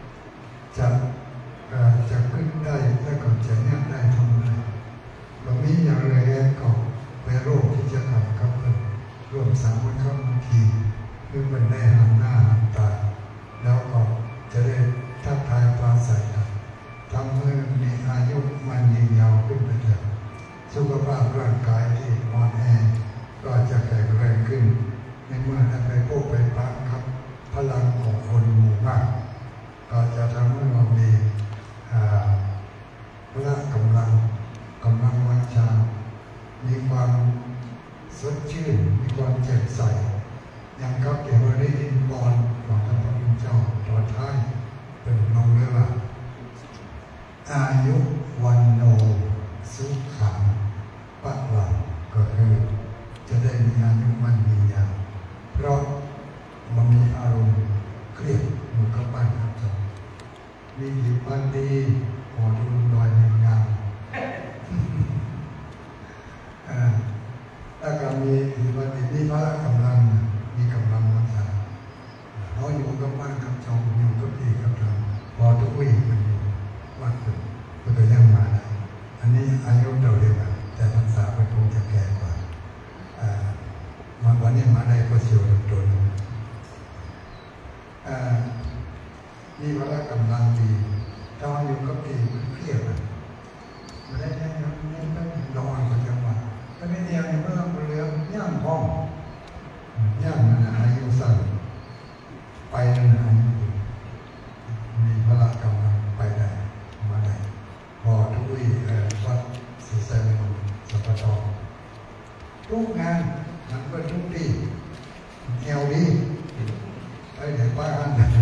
ขึ้นได้แล้วก็จะเนี่ยได้ทำได้บ่มีอย่างไรก็ไปร่วมที่จะทำกับเพื่อนร่วมสามัคคีเพื่อเป็นได้หันหน้าหันตาแล้วก็จะได้ทักทายปราศัยกันทำให้มีอายุมันยืนยาวขึ้นไปเถอะสุขภาพร่างกายที่อ่อนแอก็จะแข็งแรงขึ้นในเมื่อได้ไปพบไปปะครับพลังของคนหมู่มากก็จะทำให้เรามีพละกำลังวังชามีความสดชื่นมีความแจ่มใสอย่างกับเดี๋ยวนี้อินบอลของพระพุทธเจ้าตอนท้ายเป็นลงเรือว่าอายุวันโนสุขังปะหลังก็คือจะได้มีอายุมั่นมียาวเพราะมันมีอารมณ์เครียดอยู่กับบ้านครับเจ้ามีอยู่บ้านดีพอดูลอยในงานถ้าก็มีบ้านดีมีพละกำลังมีกำลังวังชาเราอยู่กับบ้านกับเจ้าอยู่กับพี่กับเราพอทุกวี่มันอยู่วัดเป็นตัวยังมาได้อันนี้อายุเราเดียวกันแต่พรรษาไปคงจะแก่กว่ามาวันนี้มาได้ก็เสียวตัวนึงนี่พละกำลังดีถ้าอยู่กับพี่มันเครียดมาได้แค่นี้ก็ร้อนก็จะว่าก็ไม่เดียวเมื่อเรือย่างห้องย่างมันอายุสั้นไปนั่นอายุมีพละกำลังไปได้มาได้พอทุกวี่วัดศรีไสยมสัมปทองทุกงานมันก็ทุกที่แนวดีไปไหนบ้าน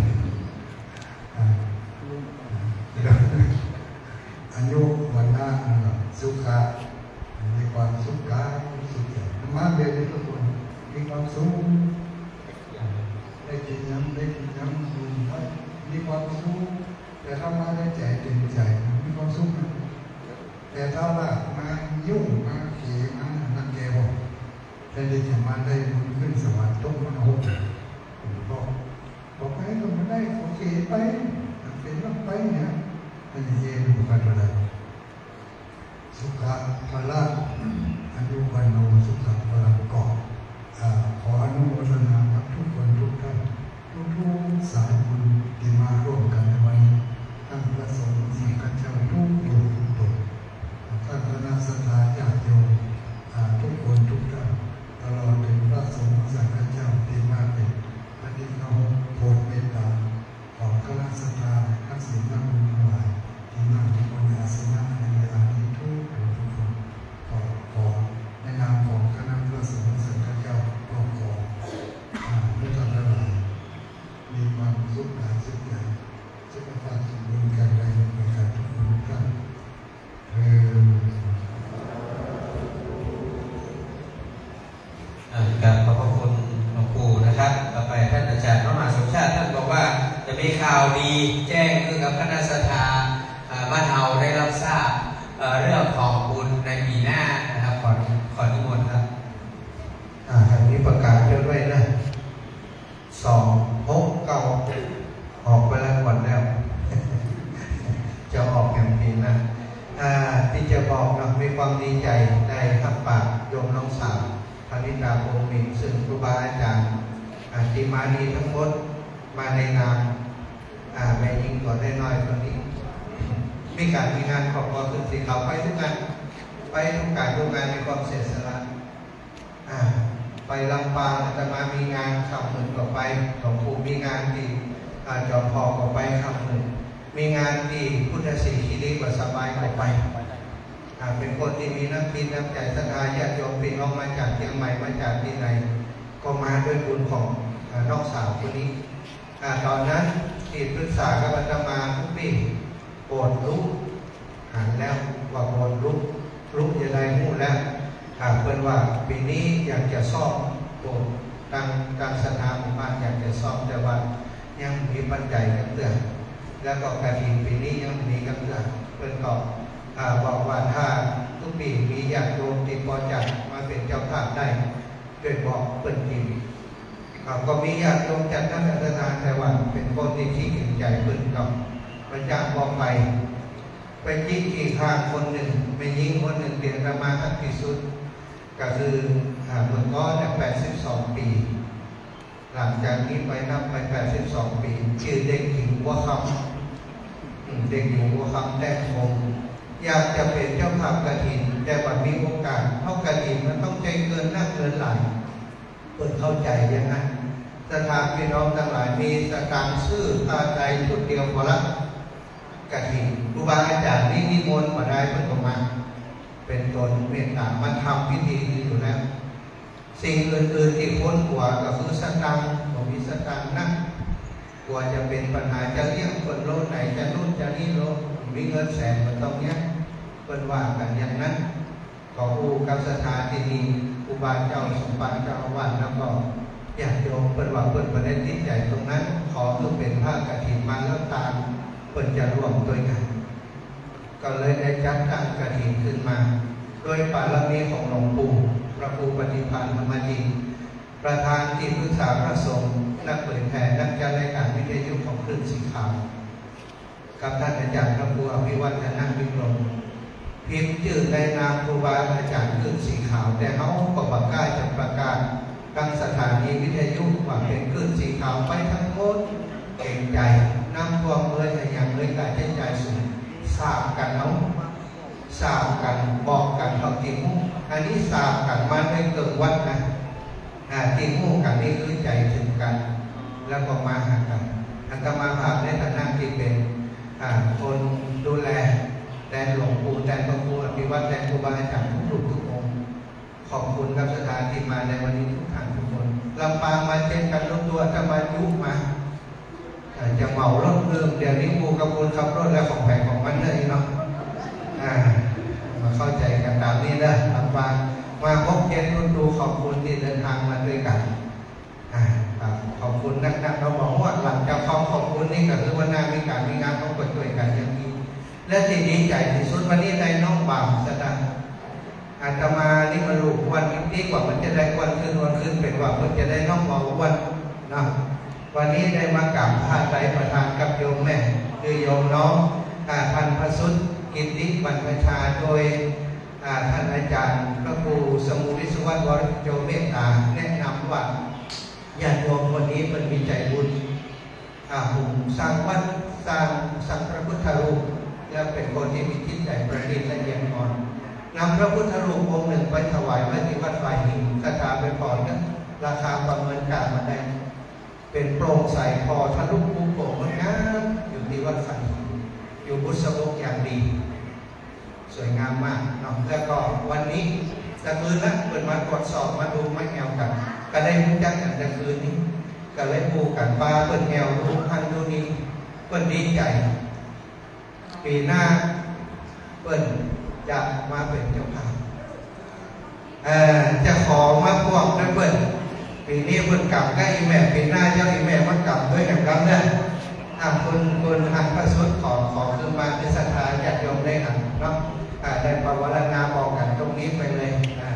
อายุวันหน้าสุขะมีความสุขกายสุขใจมาเรียนทุกคนมีความสุขได้กินย้ำมีความสุขแต่ถ้ามาได้ใจเต็มใจมีความสุขแต่ถ้าว่ามายุ่งมาเขี่ยมานักเกวแต่ที่จะมาได้บุญขึ้นสวรรค์ต้องมาหกบอกไปก็ไม่ได้โอเคไปเป็นต้องไปเนี่ยอันนี้เองบุคคลอะไรสุขะพละอายุวันโนสุขะพละก่อนขออนุโมทนากับทุกคนทุกท่านทุกสายบุญที่มาร่วมกันในวันนี้ทั้งพระสงฆ์สังฆเจ้าทุกดวงทุกตนท่านคณะสัตยาญาติโยมทุกคนทุกท่านตลอดถึงพระสงฆ์สังฆเจ้าที่มาเป็นปฏิโนโพธิเมตตาของคณะสัตยานักศีลนักบุญทั้งหลายที่นั่งบนอาสนะในเวลานี้ทุกคนขอในนามของคณะพการขอบพระคุณหลวงปู่นะครับต่อไปท่านอาจารย์พระมหาสมชาติท่านบอกว่าจะมีข่าวดีแจ้งเกี่ยวกับคณะสัทธาบ้านเฮาได้รับทราบเรื่องของบุญในปีหน้านะครับขอนิมนต์ครับทางนี้ประกาศด้วยนะ2-6-9ออกไปแล้วหมดแล้ว จะออกอย่างนี้นะที่จะบอกนะมีความดีใจได้ทับปากโยมน้องสาวพนิตาโพมินซึ่งครูบาอาจารย์ที่มาดีทั้งหมดมาในนามแม่ยิงตัวได้น้อยคนนี้มีงานขอบคุณถึงสิเขาไปทุกงานไปทุกการทุกงานมีความเสียสละไปลำปางจะมามีงานคำหนึ่งต่อไปหลวงปู่มีงานที่จอมพอต่อไปคำหนึ่งมีงานที่พุทธศิริดีกว่าสบายต่อไปเป็นคนที่มีน้ำพินน้ำใจศรัทธาญาติโยมพี่น้องมาจากเชียงใหม่มาจากที่ไหนก็มาด้วยบุญของน้องสาวคนนี้ตอนนั้นที่ปรึกษากับอาตมาทุกปีโปรดรู้หันแล้วว่าโปรดรู้จะได้หู้แล้วเพื่อนว่าปีนี้อยากจะซ่อมโปรดการศรัทธาหมู่บ้านอยากจะซ่อมแต่ว่ายังมีปัจจัยกันเตือนแล้วก็กระถิ่นปีนี้ยังมีกันเตือนเพื่อนก็บอกว่าถ้าทุกปีมีญาติโยมที่พอจัดมาเป็นเจ้าภาพได้ช่วยบอกเพื่อนทีก็มีญาติโยมจัดทั้งศรัทธาแต่ว่าเป็นคนที่ขี้เกียจใจเพื่อนกับประจานบอกไปยิงกี่ข้างคนหนึ่งไปยิงคนหนึ่งเดียรมาอันที่สุดก็คือเมื่อก่อน82 ปีหลังจากนี้ไปนับไป82 ปีชื่อเด็กหญิงวัวคำเด็กหญิงวัวคำแดงคงอยากจะเป็นเจ้าภาพกฐินแต่ว่ามีโอกาสเท่ากฐินมันต้องใจเกินหน้าเกินหลายเปิดเข้าใจอย่างนั้นสถานพี่น้องทั้งหลายมีสตางค์ซื้อตาใจชุดเดียวพอละกฐินครูบาอาจารย์นี่นิมนต์มาได้เพิ่นก็มาเป็นตนเมตตามันทำพิธีนี้อยู่แล้วสิ่งอื่นๆที่พ้นกว่าก็คือสตางค์ผมมีสตางค์นั่งกว่าจะเป็นปัญหาจะเลี้ยงคนโลดไหนจะนู่นจะนี่โลดมีเงินแสนมันต้องเนี้ยเพิ่นว่ากันอย่างนั้นขออูกับสถานที่นี้ครูบาเจ้าสมบัติเจ้าอาวาสแล้วก็ญาติโยมเพิ่นว่าเพิ่นประเด็นที่ใหญ่ตรงนั้นขอคือเป็นผ้ากฐินมันแล้วตามเพิ่นจะร่วมด้วยกันก็เลยได้จัดตั้งกฐินขึ้นมาโดยบารมีของหลวงปู่พระครูปฏิภาณธรรมจิตประธานที่ปรึกษาพระสงฆ์นักเผยแผ่นักจัดรายการวิทยุของคลื่นสีขาวกับท่านอาจารย์พระครูอภิวัฒนาวิกรมพิมพ์ชื่อในนามครูบาอาจารย์คลื่นสีขาวแต่เขาก็ประกาศจะประกาศทั้งสถานีวิทยุว่าเป็นคลื่นสีขาวไปทั้งหมดเก่งใจน้ำท่วมเลยอย่างเลยการใช้จ่ายสูงทราบกันเนาะทราบกันบอกกันเท่าที่มู้อันนี้ทราบกันมาไม่เกินวัดนะที่มู้กันนี่คือใจถึงกันแล้วก็มาหากันอัตมาภาพในฐานะที่เป็นคนดูแลแทนหลวงปู่แทนพระครูอภิวัตรแทนครูบาอาจารย์ทุกองค์ขอบคุณกับสถานที่มาในวันนี้ทุกท่านทุกคนลำปางมาเช่นกันรถตัวจะมายุมาจะเหมารถเรื่องเดี๋ยวนี้ครูกับคุณขับรถแล้วของแผงของมันเลยเนาะมาเข้าใจกันตามนี้นะลำปางมาพบเย็นรุ่นดูขอบคุณที่เดินทางมาด้วยกันขอบคุณนักเราบอกว่าหลังจากขอบคุณนี่ก็คือว่านามีการมีงานต้องเปิดด้วยกันอย่างนี้และที่ดีใจที่สุดวันนี้ได้น้องบ่าวสตางค์อาตมานี่มาลูกวันนี้กว่ามันจะได้วันขึ้นเป็นว่ามันจะได้น้องบ่าววันนะวันนี้ได้มากราบพระไตรประธานกับโยมแม่คือโยมน้องพันพสุทธิกิตติบรรพชาโดยท่านอาจารย์พระครูสมุวิศวรวรโยเมตตาแนะนำว่าญาติโยมคนนี้เป็นมีใจบุญสร้างวัดสร้างพระพุทธรูปและเป็นคนที่มีจิตใจประณีตละเอียดอ่อนนำพระพุทธรูปองค์หนึ่งไปถวายไว้ที่วัดฝ่ายหินคาถาไปก่อนนะราคาประเมินการมาได้เป็นโปร่งใสพอทะลุภูโป่งมันงามอยู่ที่วัดฝ่ายหินอยู่บุษบกอย่างดีสวยงามมากเนาะแล้วก็วันนี้ตะคืนนะเปิดมาตรวจสอบมาดูไม้แอวกันก็ได้รู้จักกันตะคืนนี้ก็เลยปูกันปลาเปิดแอวดูพันดูนี้เปิดดีใจปีหน้าเปิดจะมาเป็นเจ้าภาพจะขอมาพวกนั่นเปิดปีนี้เปิดกลับก็อีแม่ปีหน้าเจ้าอีแม่มันกลับด้วยกันครับเนี่ยคุณหันพระสุดขอขึ้นมาเป็นศรัทธาญาติโยมได้หันเนาะได้ภาวนาบอกกันตรงนี้ไปเลย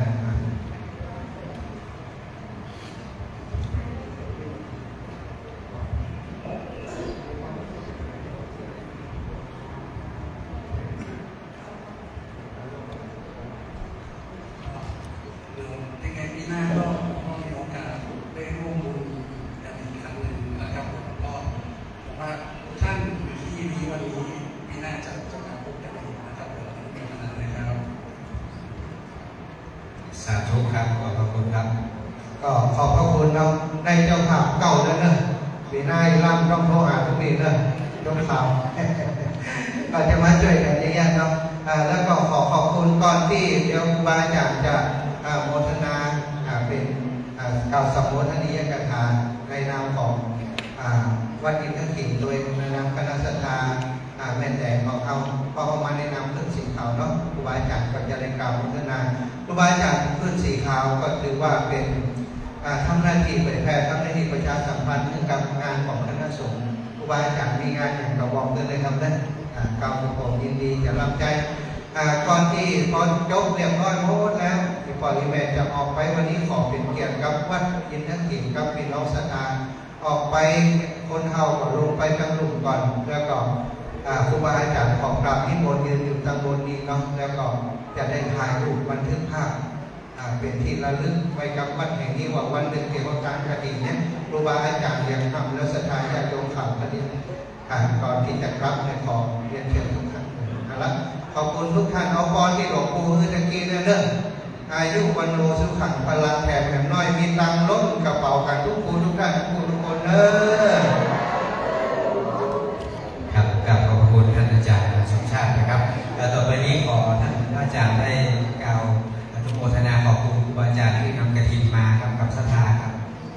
ยังไงปีหน้าก็มีโอกาสได้ร่วมบุญกันอีกครั้งหนึ่งนะครับก็บอกว่าท่านอยู่ที่นี้วันนี้ปีหน้าจะมาพบกันอีกนะครับเป็นขนาดนะครับสาธุครับขอบพระคุณครับก็ขอบพระคุณเราในเจ้าภาพเก่าแล้วเนอะปีหน้าล่ำต้องโทรหาทุกปีเนอะต้องข่าวก็จะมาช่วยกันอย่างเงี้ยเนาะแล้วก็ขอบคุณก่อนที่เดี๋ยวครูบาอาจารย์จะโมทนาเป็นกล่าวสัมโภชนียกถาในนามของวัดอินทขิงโดยในนามคณะสัตยาแม่แดงของเขาพอมาในนามขึ้นสีขาวเนาะครูบาอาจารย์ก็จะได้กล่าวโมทนาครูบาอาจารย์ขึ้นสีขาวก็ถือว่าเป็นทำหน้าที่เผยแพร่ทำหน้าที่ประชาสัมพันธ์เรื่องกับงานของคณะสงฆ์ครูบาอาจารย์มีงานอย่างกระบอกเลยครับนั่นกล่าวผมยินดีจะรับใจก่อนที่พอจบเรียบร้อยหมดแล้วที่พอที่แม่จะออกไปวันนี้ขอเป็นเกียรติกับวัดอินทขิงกับพี่น้องศรัทธาออกไปคนเฮาก็ลงไปตั้งหลุมก่อนแล้วก็ครูบาอาจารย์ของกราบที่บนยืนอยู่ตั้งบนนี้เนาะแล้วก็จะได้ถ่ายรูปบันทึกภาพเป็นที่ระลึกไว้กับวัดแห่งนี้ว่าวันหนึ่งเกี่ยวกับการกฐินเนี่ยครูบาอาจารย์ยังทำและศรัทธาญาติโยมข่าวกฐินก่อนที่จะกลับในขอเรียนเชิญทุกท่านนะครับขอบคุณทุกท่านเอาพรที่หลวงปู่ตะกี้เนี่ยเด้ออายุวันโนสุขังพลังแผ่แผ่น้อยมีตังล้นกระเป๋ากันทุกผู้ทุกท่านทุกผู้ทุกคนเด้อครับกับขอบคุณท่านอาจารย์สมชาตินะครับแล้วต่อไปนี้ขอท่านอาจารย์ได้กล่าวอนุโมทนาขอบคุณครูบาอาจารย์ที่นำกฐินมาครับกับศรัทธาครับ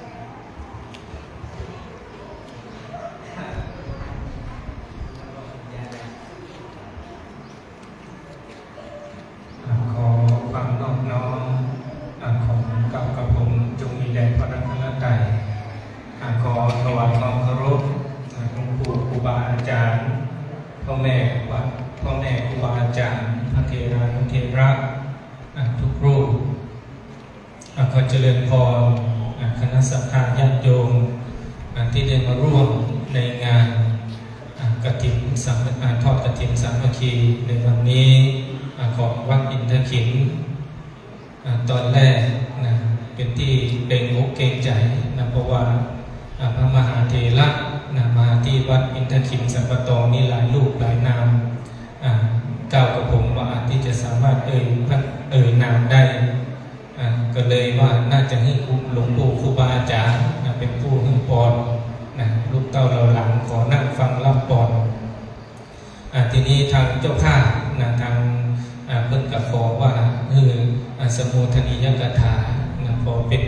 ขอความนอบน้อมของกับผมจงมีแด่พระรัตนตรัยขอถวายความเคารพหลวงปู่ครูบาอาจารย์พ่อแม่วัดพ่อแม่ครูบาอาจารย์พระเถรานุเถระทุกรูปขอเจริญพรคณะสัตยาญาติโยมที่ได้มาร่วมในงานกฐินทอดกฐินสามัคคีในวันนี้ของวัดอินทขิงตอนแรกนะเป็นที่เกรงอกเกรงใจนะเพราะว่าพระมหาเถระนะมาที่วัดอินทขิงสัมปตองนี่หลายรูปหลายนามกล่าวกับผมว่าที่จะสามารถเอ่ยนามได้ก็เลยว่าน่าจะให้หลวงปู่ครูบาอาจารย์นะเป็นผู้ให้พรนะลูกเต้าเราหลังขอนั่งฟังรับพรทีนี้ทางเจ้าภาพนะทางเพิ่นก็ขอว่าสมุทนียกถานะพอเป็น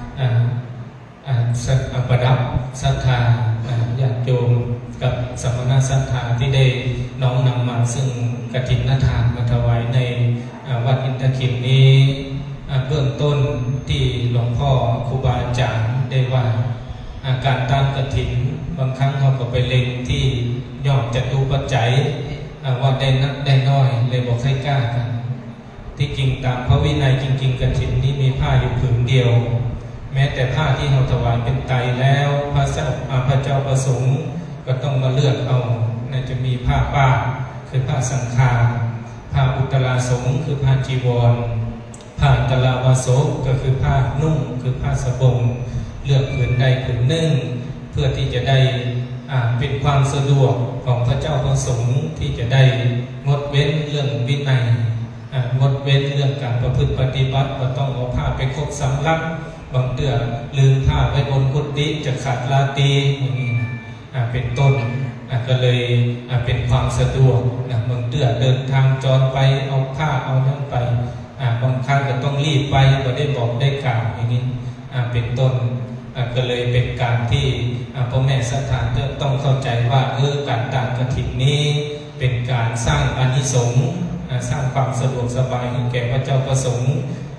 ประดับศรัทธาญาติโยมกับสมณศรัทธาที่ได้น้อมนำมาซึ่งกฐินทานมาถวายในวัดอินทขิงนี้เบื้องต้นที่หลวงพ่อครูบาอาจารย์ได้ว่าการตั้งกฐินบางครั้งเขาก็ไปเล็งที่ยอดจตุปัจจัยว่าได้นักได้น้อยเลยบอกให้กล้ากันที่จริงตามพระวินัยจริงๆกฐินนี้มีผ้าอยู่ผืนเดียวแม้แต่ผ้าที่เราถวายเป็นไตรแล้วพระเจ้าประสงค์ก็ต้องมาเลือกเอาจะมีผ้าป้าคือผ้าสังฆาผ้าอุตราสงฆ์คือผ้าจีวรผ้าตลาวาสกก็คือผ้านุ่งคือผ้าสบงเลือกผืนใดผืนหนึ่งเพื่อที่จะได้เป็นความสะดวกของพระเจ้าประสงค์ที่จะได้งดเว้นเรื่องวินัยงดเว้นเรื่องการประพฤติปฏิบัติว่าต้องเอาผ้าไปครบสำรับบางเตือลืมผ้าไว้บนกุฏิจะขาดลาตีอย่างนี้เป็นต้นก็เลยเป็นความสะดวกบางเตือเดินทางจรไปเอาผ้าเอานั่นไปบางครั้งก็ต้องรีบไปก็ได้บอกได้กล่าวอย่างนี้เป็นต้นก็เลยเป็นการที่พ่อแม่ศรัทธาต้องเข้าใจว่าการตั้งกฐินนี้เป็นการสร้างอานิสงส์สร้างความสะดวกสบายให้แก่พระเจ้าประสงค์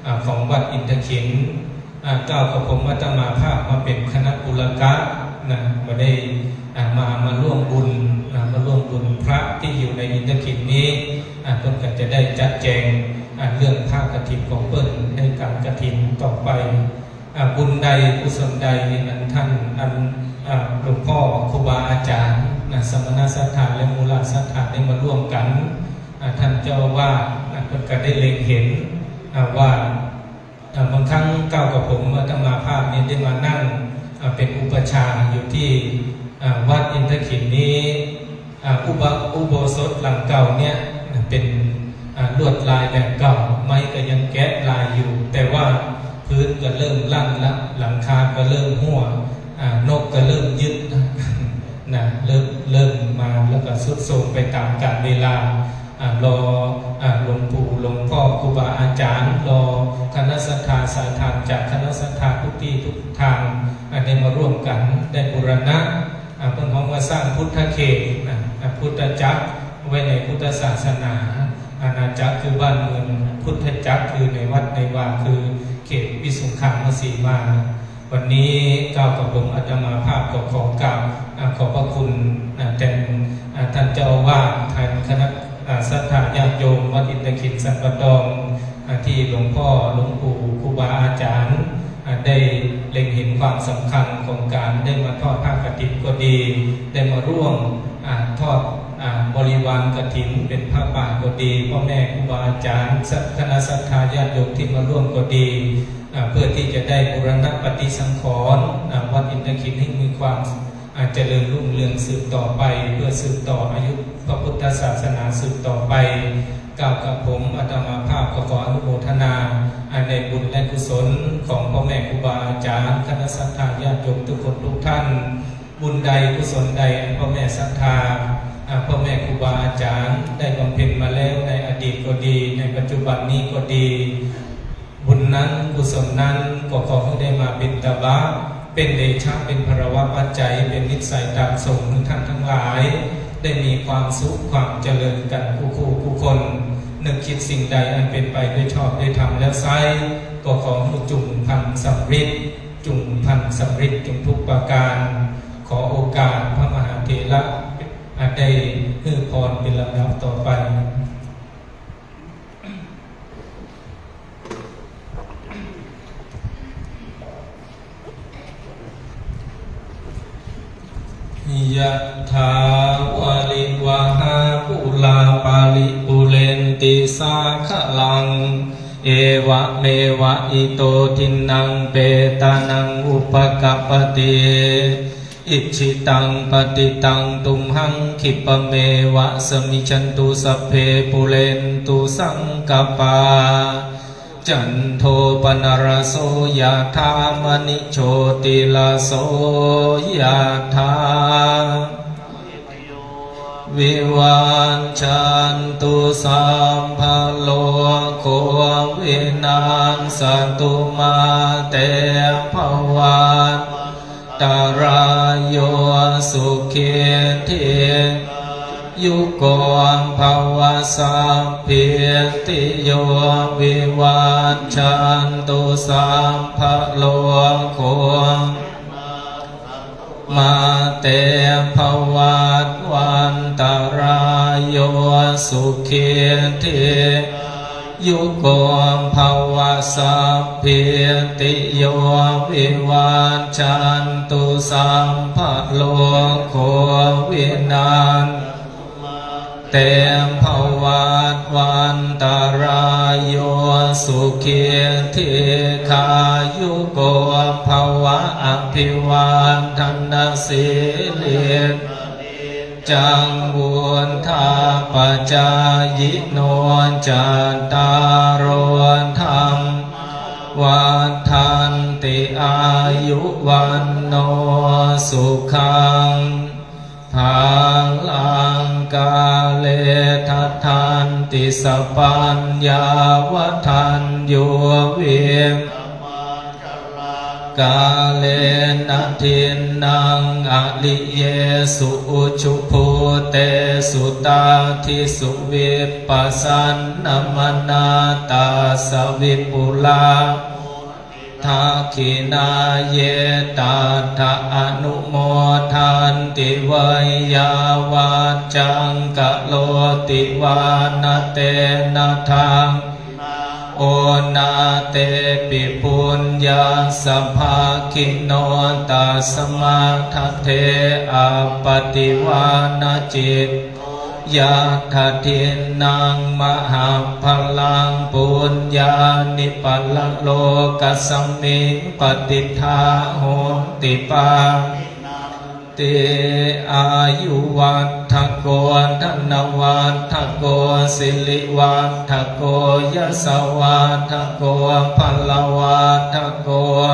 ของวัดอินทขินก้าวกับผมอาตมาภาพมาเป็นคณะบุรกะนะมาได้มาร่วมบุญมาร่วมบุญพระที่อยู่ในอินทขินนี้เพิ่นก็จะได้จัดแจงเรื่องภาคกฐินของเพิ่นในการกฐินต่อไปบุญใดกุศลใดอันท่านหลวงพ่อครูบาอาจารย์สมณสถานและมูลสถานได้มาร่วมกันท่านเจ้าว่าเพิ่นก็ได้เล็งเห็นว่าบางครั้งก้าวกับผมอาตมาภาพนี้ได้มานั่งเป็นอุปชาอยู่ที่วัดอินทขินนี้อุโบสถหลังเก่าเนี่ยเป็นลวดลายแบบเก่าไม้ก็ยังแกะลายอยู่แต่ว่าพื้นก็เริ่มลั่นละหลังคาก็เริ่มหัวนกก็เริ่มยึดนะเริ่มมาแล้วก็สุดโทรมไปตามกาลเวลารอหลวงปู่หลวงพ่อครูบาอาจารย์รอคณะสัทธาสาธารจากคณะสัทธาทุกที่ทุกทางได้มาร่วมกันได้บูรณะเพื่อของมาสร้างพุทธเขตพุทธจักรไว้ในพุทธศาสนาอาณาจักรคือบ้านเมืองพุทธจักรคือในวัดในวาคือเขตวิสุทธิมสีมาวันนี้ก้าวกับผมอาตมาภาพขอกราบขอบพระคุณแทนท่านเจ้าว่าแทนคณะศรัทธาญาติโยมวัดอินทขินสันปะตองที่หลวงพ่อหลวงปู่ครูบาอาจารย์ได้เล็งเห็นความสำคัญของการได้มาทอดผ้ากฐินก็ดีได้มาร่วมทอดบริวารกฐินเป็นผ้าป่าก็ดีพ่อแม่ครูบาอาจารย์คณะศรัทธาญาติโยมที่มาร่วมก็ดีเพื่อที่จะได้บูรณะปฏิสังขรณ์วัดอินทขินให้มีความเจริญรุ่งเรืองสืบต่อไปเพื่อสืบต่ออายุพระพุทธศาสนาสืบต่อไปกล่าวกับผมอาตมาภาพขออนุโมทนาในบุญและกุศลของพ่อแม่ครูบาอาจารย์คณะศรัทธาญาติโยมทุกคนทุกท่านบุญใดกุศลใดพ่อแม่ศรัทธาพ่อแม่ครูบาอาจารย์ได้บำเพ็ญมาแล้วในอดีตก็ดีในปัจจุบันนี้ก็ดีบุญนั้นกุศลนั้นก็ขอให้ได้มาเป็นตบะเป็นเดชะเป็นภรวะปัจจัยเป็นนิสัยตามส่งทุกท่านทั้งหลายได้มีความสุขความเจริญกันคู่คนนึกคิดสิ่งใดอันเป็นไปด้วยชอบด้วยธรรมแล้วไซก็ขอให้จุ่มพันสำริดจุ่มพันสำริดจุ่มทุกประการขอโอกาสพระมหาเถระได้ให้พรเป็นลำดับต่อไปยะถาวาลิวะหาปุลาปาลิปุเรนติสาขลังเอวะเมวะอิโตทินังเปตานังอุปกัปปติอิชิตังปฏิตังตุมหังคิปะเมวะสมิชันตุสัพเพปุเรนตุสังกปาจันโทปนรโสยะธามณิโชติลาโสยะธาวิวันชันตุสัมภโลโควินังสันตุมาเตภวันตารายโยสุขิทิยุโกภวสัพพิติโยวิวันชันตุสัมภโลโคมาเตภวัตวันตารายโยสุขิทิยุโกภวสัพพิติโยวิวันชันตุสัมภโลโควินันเตมภวัตวันตารายโยสุขิทิขายุโกภวะอภิวันทันนสิลิจังวุนทาปจายิโนจัตตารธรรมวันทันติอายุวันโนสุขังภาลังกาเลทัตทันติสปัญญาวัฏันโยวิมกาเลนะทินนังอลิเยสุอุชุภูเตสุตาทิสุวิปัสสันนมนาตาสวิปุลาทักขินาเยตาทะอนุโมทันติวยาวาจังกะโลติวานเตนะทังโอนาเตปิปุญญาสัพพะคิโนตัสมาทัเทอปฏิวานจิตยะทัทินังมหาพลังปุญญานิปัลโลกัสสมิงปฏิทาโหติปาเตอายุวัฏฐโกธนวัฏฐโกสิริวัฏฐโกยสวัฏฐโกพลวัฏฐโก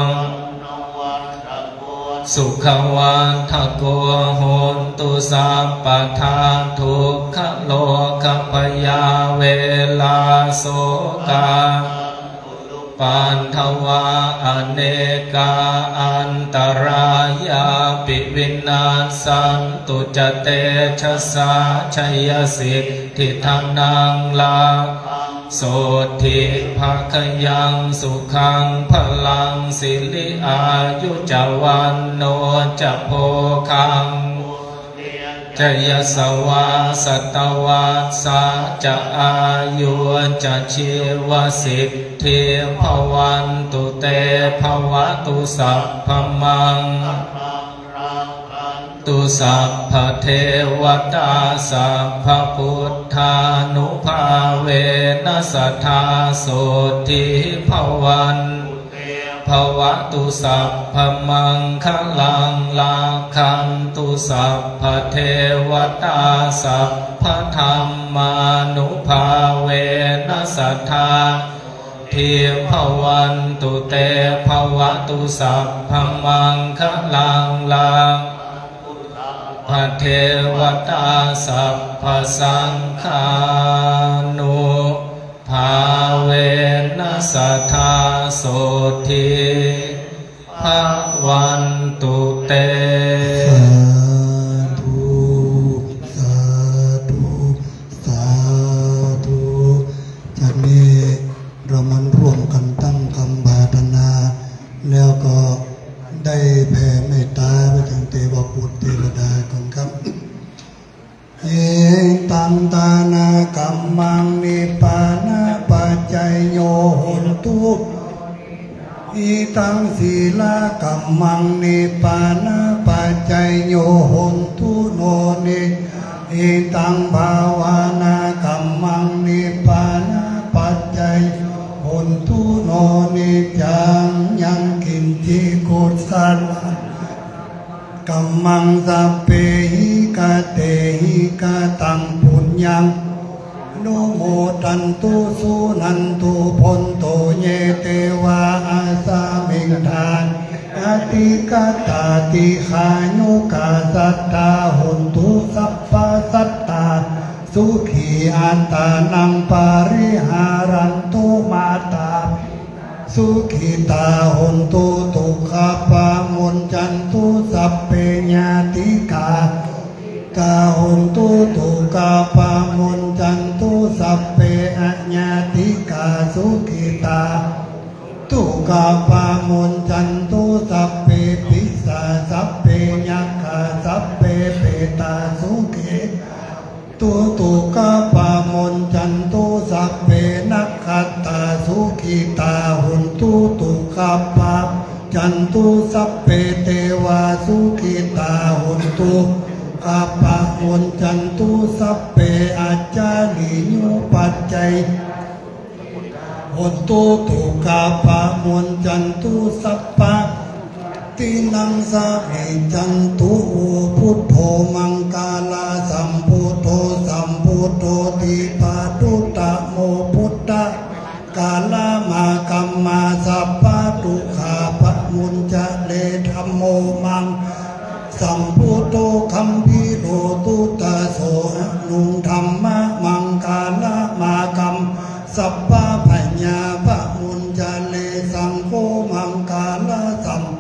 สุขวัฏฐโกโหนตุสัพพทาทุกขโลกพยาเวลาโสกาปันทวาอเนกาอันตรายาปิวินาสันตุจเตชะสาชัยสิทธิทานังลาโสทิภะคยังสุขังพลังสิริอายุจวันโนจะโพคังจยสวาสตวาสาจะอายุจะชีวสิทธิภวันตุเตภวตุสัพพมังตุสัพพเทวตาสัพพพุทธานุภาเวนัสทธาโสทิภวันภวตุสัพพมังคลังลาคันตุสัพพเทวตาสัพพธรรมานุภาเวนัสทธาเทียมภวันตุเตภวตุสัพพมังคลังลาพระเทวตาสัพพสังฆานุภาเวนัสทธาโสทิภวันตุเตสาธุสาธุจากนี้เรามันร่วมกันตั้งคำบาทนาแล้วก็ได้แผ่เมตตาไปถึงเทวปุตรเทวดาก่อนครับเอตังตานากัมมังนิปานาปัจจัยโยโหนตุอีตังศีลากัมมังนิปานาปัจจัยโยโหนตุโนนิอีตังภาวนากัมมังนิปานาปัจจัยโหนตุโนนิจังยังกินจิกุศลกัมมังสัพเพหิกาเตหิกาตังปุญญังโนโมตันตุสุนันตุพนโตเยเตวาอาสามิงทานอาติกาตาติขานุกาสัตตาหุนตุสัพพสัตตาสุขีอันตานังปาริหารันตุมาตาสุขิตาหุนตุตุขปามุนจันตุสัพเพญาติกากาหุนตุตุกาปามุนจันตุสัพเพอญาติกาสุขิตาตุกาปามุนจันตุสัพเพปิสาสัพเพยัคขาสัพเพเปตาสุขิตุกาปามุนจันตุสัพเพนักขัตตาสุขิตาหุนตุตุกาปาจันตุสัพเพเทวาสุขิตาหุนตุกาปามุนจันตุสัพเพอาจาริโยปัจจัยหุนตุตุกาปามุนจันตุสัพพะตินังสามิจันตุพุทโธมังกาลาสัมพุทโธสัมพุทโธติปาตุตะโมพุทธกาลามากัมมาสัพพะตุขาปะมุนจะเลธัมโมมังสัมพุทโธคัมภีโรตุตะโสนุงธรรมะมังกาลามากัมสัพพะปัญญาปะมุนจะเลสังโฆมังกาลาสัม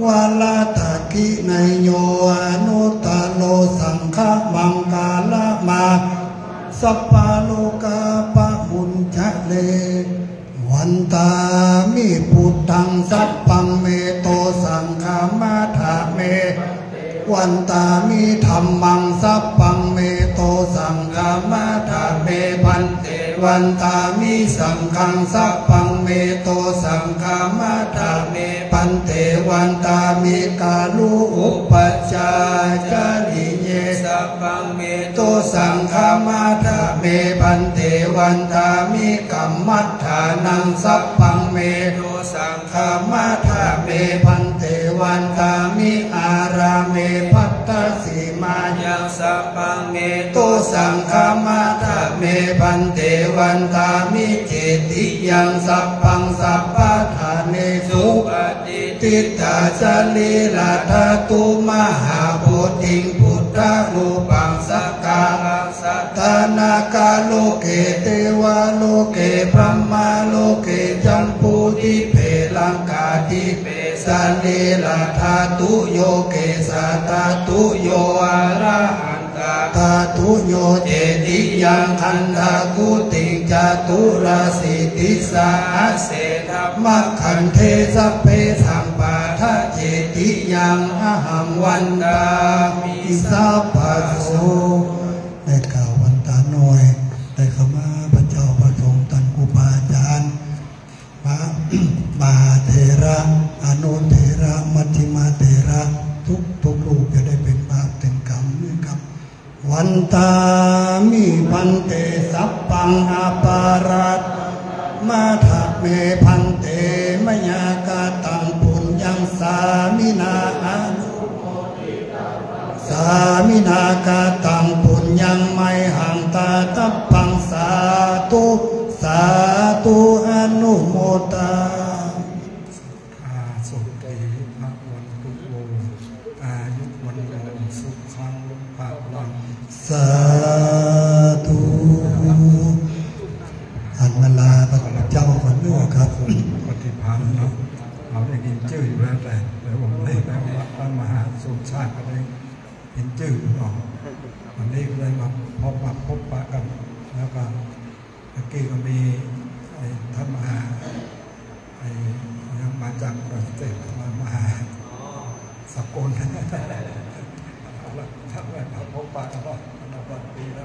วาลาตากินายโยอนุตาโลสังฆมังกาลมาสัพพะโลกาปะหุญจะเลวันตามิพุทธังสัพพังเมโตสังฆมาทาเมวันตามิธรรมังสัพพังเมโตสังฆมาทาเมพันเตวันตามิสังฆังสัพพังเมโตสังฆมาทาเมพันเตวันตามิกาลุอุปจาจาริเยสัพพังเมโตสังฆมาทาเมพันเตวันตามิกัมมัฏฐานังสัพพังเมโตสังฆมาทาเมพันเตวันตามิอาราเมพัตตสีมายังสัพพังเมโตสังฆมาทาเมพันเตวันตามิเจติยังสัพพังสัพพะทาเนสุปฏิทิตาจาลีลาธาตุมหาโพธิงพุทธานุปังสักกาสัตตานากาโลเกเทวาโลเกพรหมาโลเกจัมพูติเพลังกาติเปสันเลลาธาตุโยเกสัตตาตุโยอาระหันตาธาตุโยเจติยังคันธากุติจตุราสิติสาเสธัมมะขันเทสเปสังปาทะเจติยังอหังวันดามิสัพพะโสได้กล่าววันตาหน่อยได้ขมาพระเจ้าพระสงฆ์ตันกุบาอาจารย์พระมหาเถระอนุเถระมัชฌิมาเถระทุกลูกจะได้เป็นบาปเป็นกรรมนะครับวันตามิพันเตสัพพังอาปารัตมาทะเมพันเตมยากาตังปุญญังสามินาอานุสามินากาตังปุญญังไมหังตาตัปปังสาธุสาธุอนุโมตาสุขีภะวันตุโวอายุวันโนสุขังภะลังสาธุอันเวลาพระเจ้าวันเนื้อครับปฏิพันธ์เนาะเราได้ยินชื่ออยู่แล้วแต่ผมได้แปลว่าพระมหาสมชาติก็ได้เห็นชื่อเนาะวันนี้ก็เลยมาพบปะกันแล้วก็เมื่อกี้ก็มีท่านมหามาจากประเทศมหาสกลท่านมาพบปะกันเนาะดีแล้ว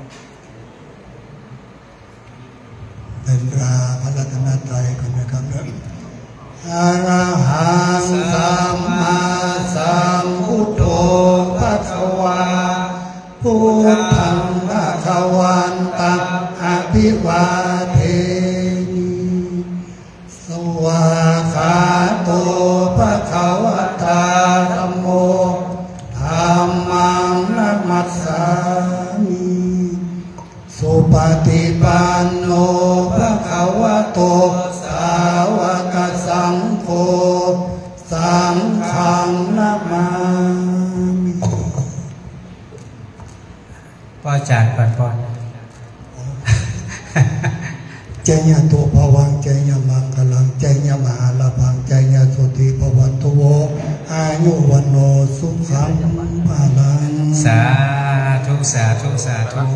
เป็นราพระรัตนตรัยกันนะครับอะระหังสัมมาสัมพุทโธภะคะวาพุทธังภะคะวันตังอะภิวาเทมิสวากขาโตภะคะวะตาธัมโมธัมมังนัมมัสสามิสุปฏิปันโนภะคะวะโตสาวกสังโฆสังฆังนะมามิพ่ออาจารย์ปันปอนเจญะตุภวังเจญะมังคลังเจญะมหาลาภังเจญะสุติภวันตุโวอายุวันโนสุขังภาลังสาธุสาธุสาธุ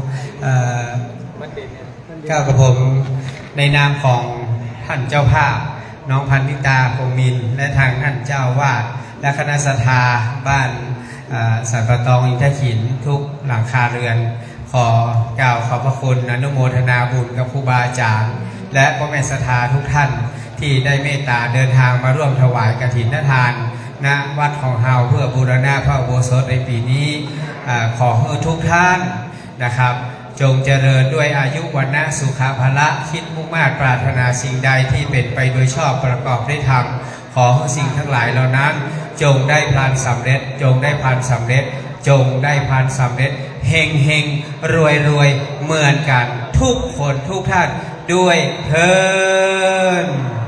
ก้าวกับผมในนามของท่านเจ้าภาพน้องพันธิตาคงมินและทางท่านเจ้าวาดและคณะศรัทธาบ้านสันปะตองอินทขินทุกหลังคาเรือนขอกล่าวขอบพระคุณอนุโมทนาบุญกับครูบาอาจารย์และพ่อแม่ศรัทธาทุกท่านที่ได้เมตตาเดินทางมาร่วมถวายกฐินทานณวัดของเฮาเพื่อบูรณะพระอุโบสถในปีนี้ขอให้ทุกท่านนะครับจงเจริญด้วยอายุวรรณะสุขภละคิดมุ่งมา่ปรารถนาสิ่งใดที่เป็นไปโดยชอบประกอบได้ทำขอให้สิ่งทั้งหลายเหล่านั้นจงได้พลันสำเร็จจงได้พลันสำเร็จจงได้พลันสำเร็จเฮงเฮงรวยรวยเหมือนกันทุกคนทุกท่านด้วยเถิด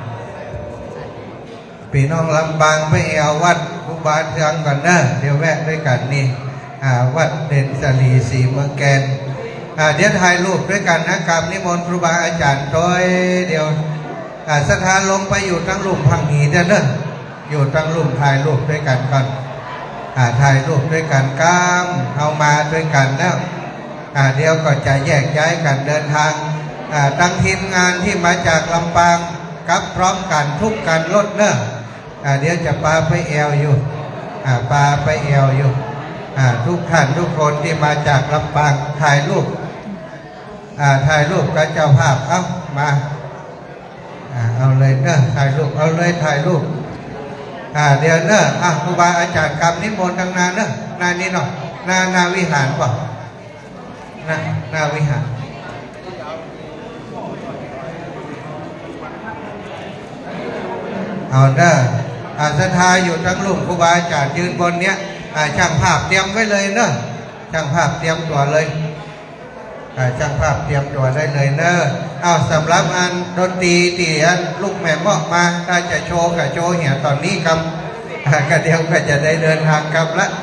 พี่น้องลำบางไปเอาวัดครูบาอาจารย์ก่อนนะเดี๋ยวแวะด้วยกันนี่วัดเด่นสลีสีเมืองแกนเดี๋ยวถ่ายรูปด้วยกันนะกับนิมนต์ครูบาอาจารย์โดยเดี๋ยวสถานลงไปอยู่ทั้งหลุมพังหีเด้ออยู่ตั้งรุ่มถ่ายรูปด้วยกันก่อนถ่ายรูปด้วยกันก้ามเอามาด้วยกันแล้วเดี๋ยวก็จะแยกย้ายกันเดินทางตั้งทีมงานที่มาจากลำปางกับพร้อมกันทุกกันรถเนอะเดี๋ยวจะพาไปแอวอยู่พาไปแอวอยู่ทุกท่านทุกคนที่มาจากลำปางถ่ายรูปกับเจ้าภาพเอามาเอาเลยเนอะถ่ายรูปเอาเลยถ่ายรูปเดี๋ยวเนอะครูบาอาจารย์กรรมนิมนต์ทางนาเนอะนานี้เนาะนาวิหารป่ะนาวิหารเอาเนอะศรัทธาอยู่ทั้งลุ่มครูบาอาจารย์ยืนบนเนี้ยช่างภาพเตรียมไว้เลยเนอะช่างภาพเตรียมตัวเลยช่างภาพเตรียมตัวได้เลยเนอะเอาสำหรับอันดนตรีที่อันลูกแม่บอกมาถ้าจะโชว์กับโชว์เหี่ยตอนนี้ครับก็เดี๋ยวก็จะได้เดินทางกลับละ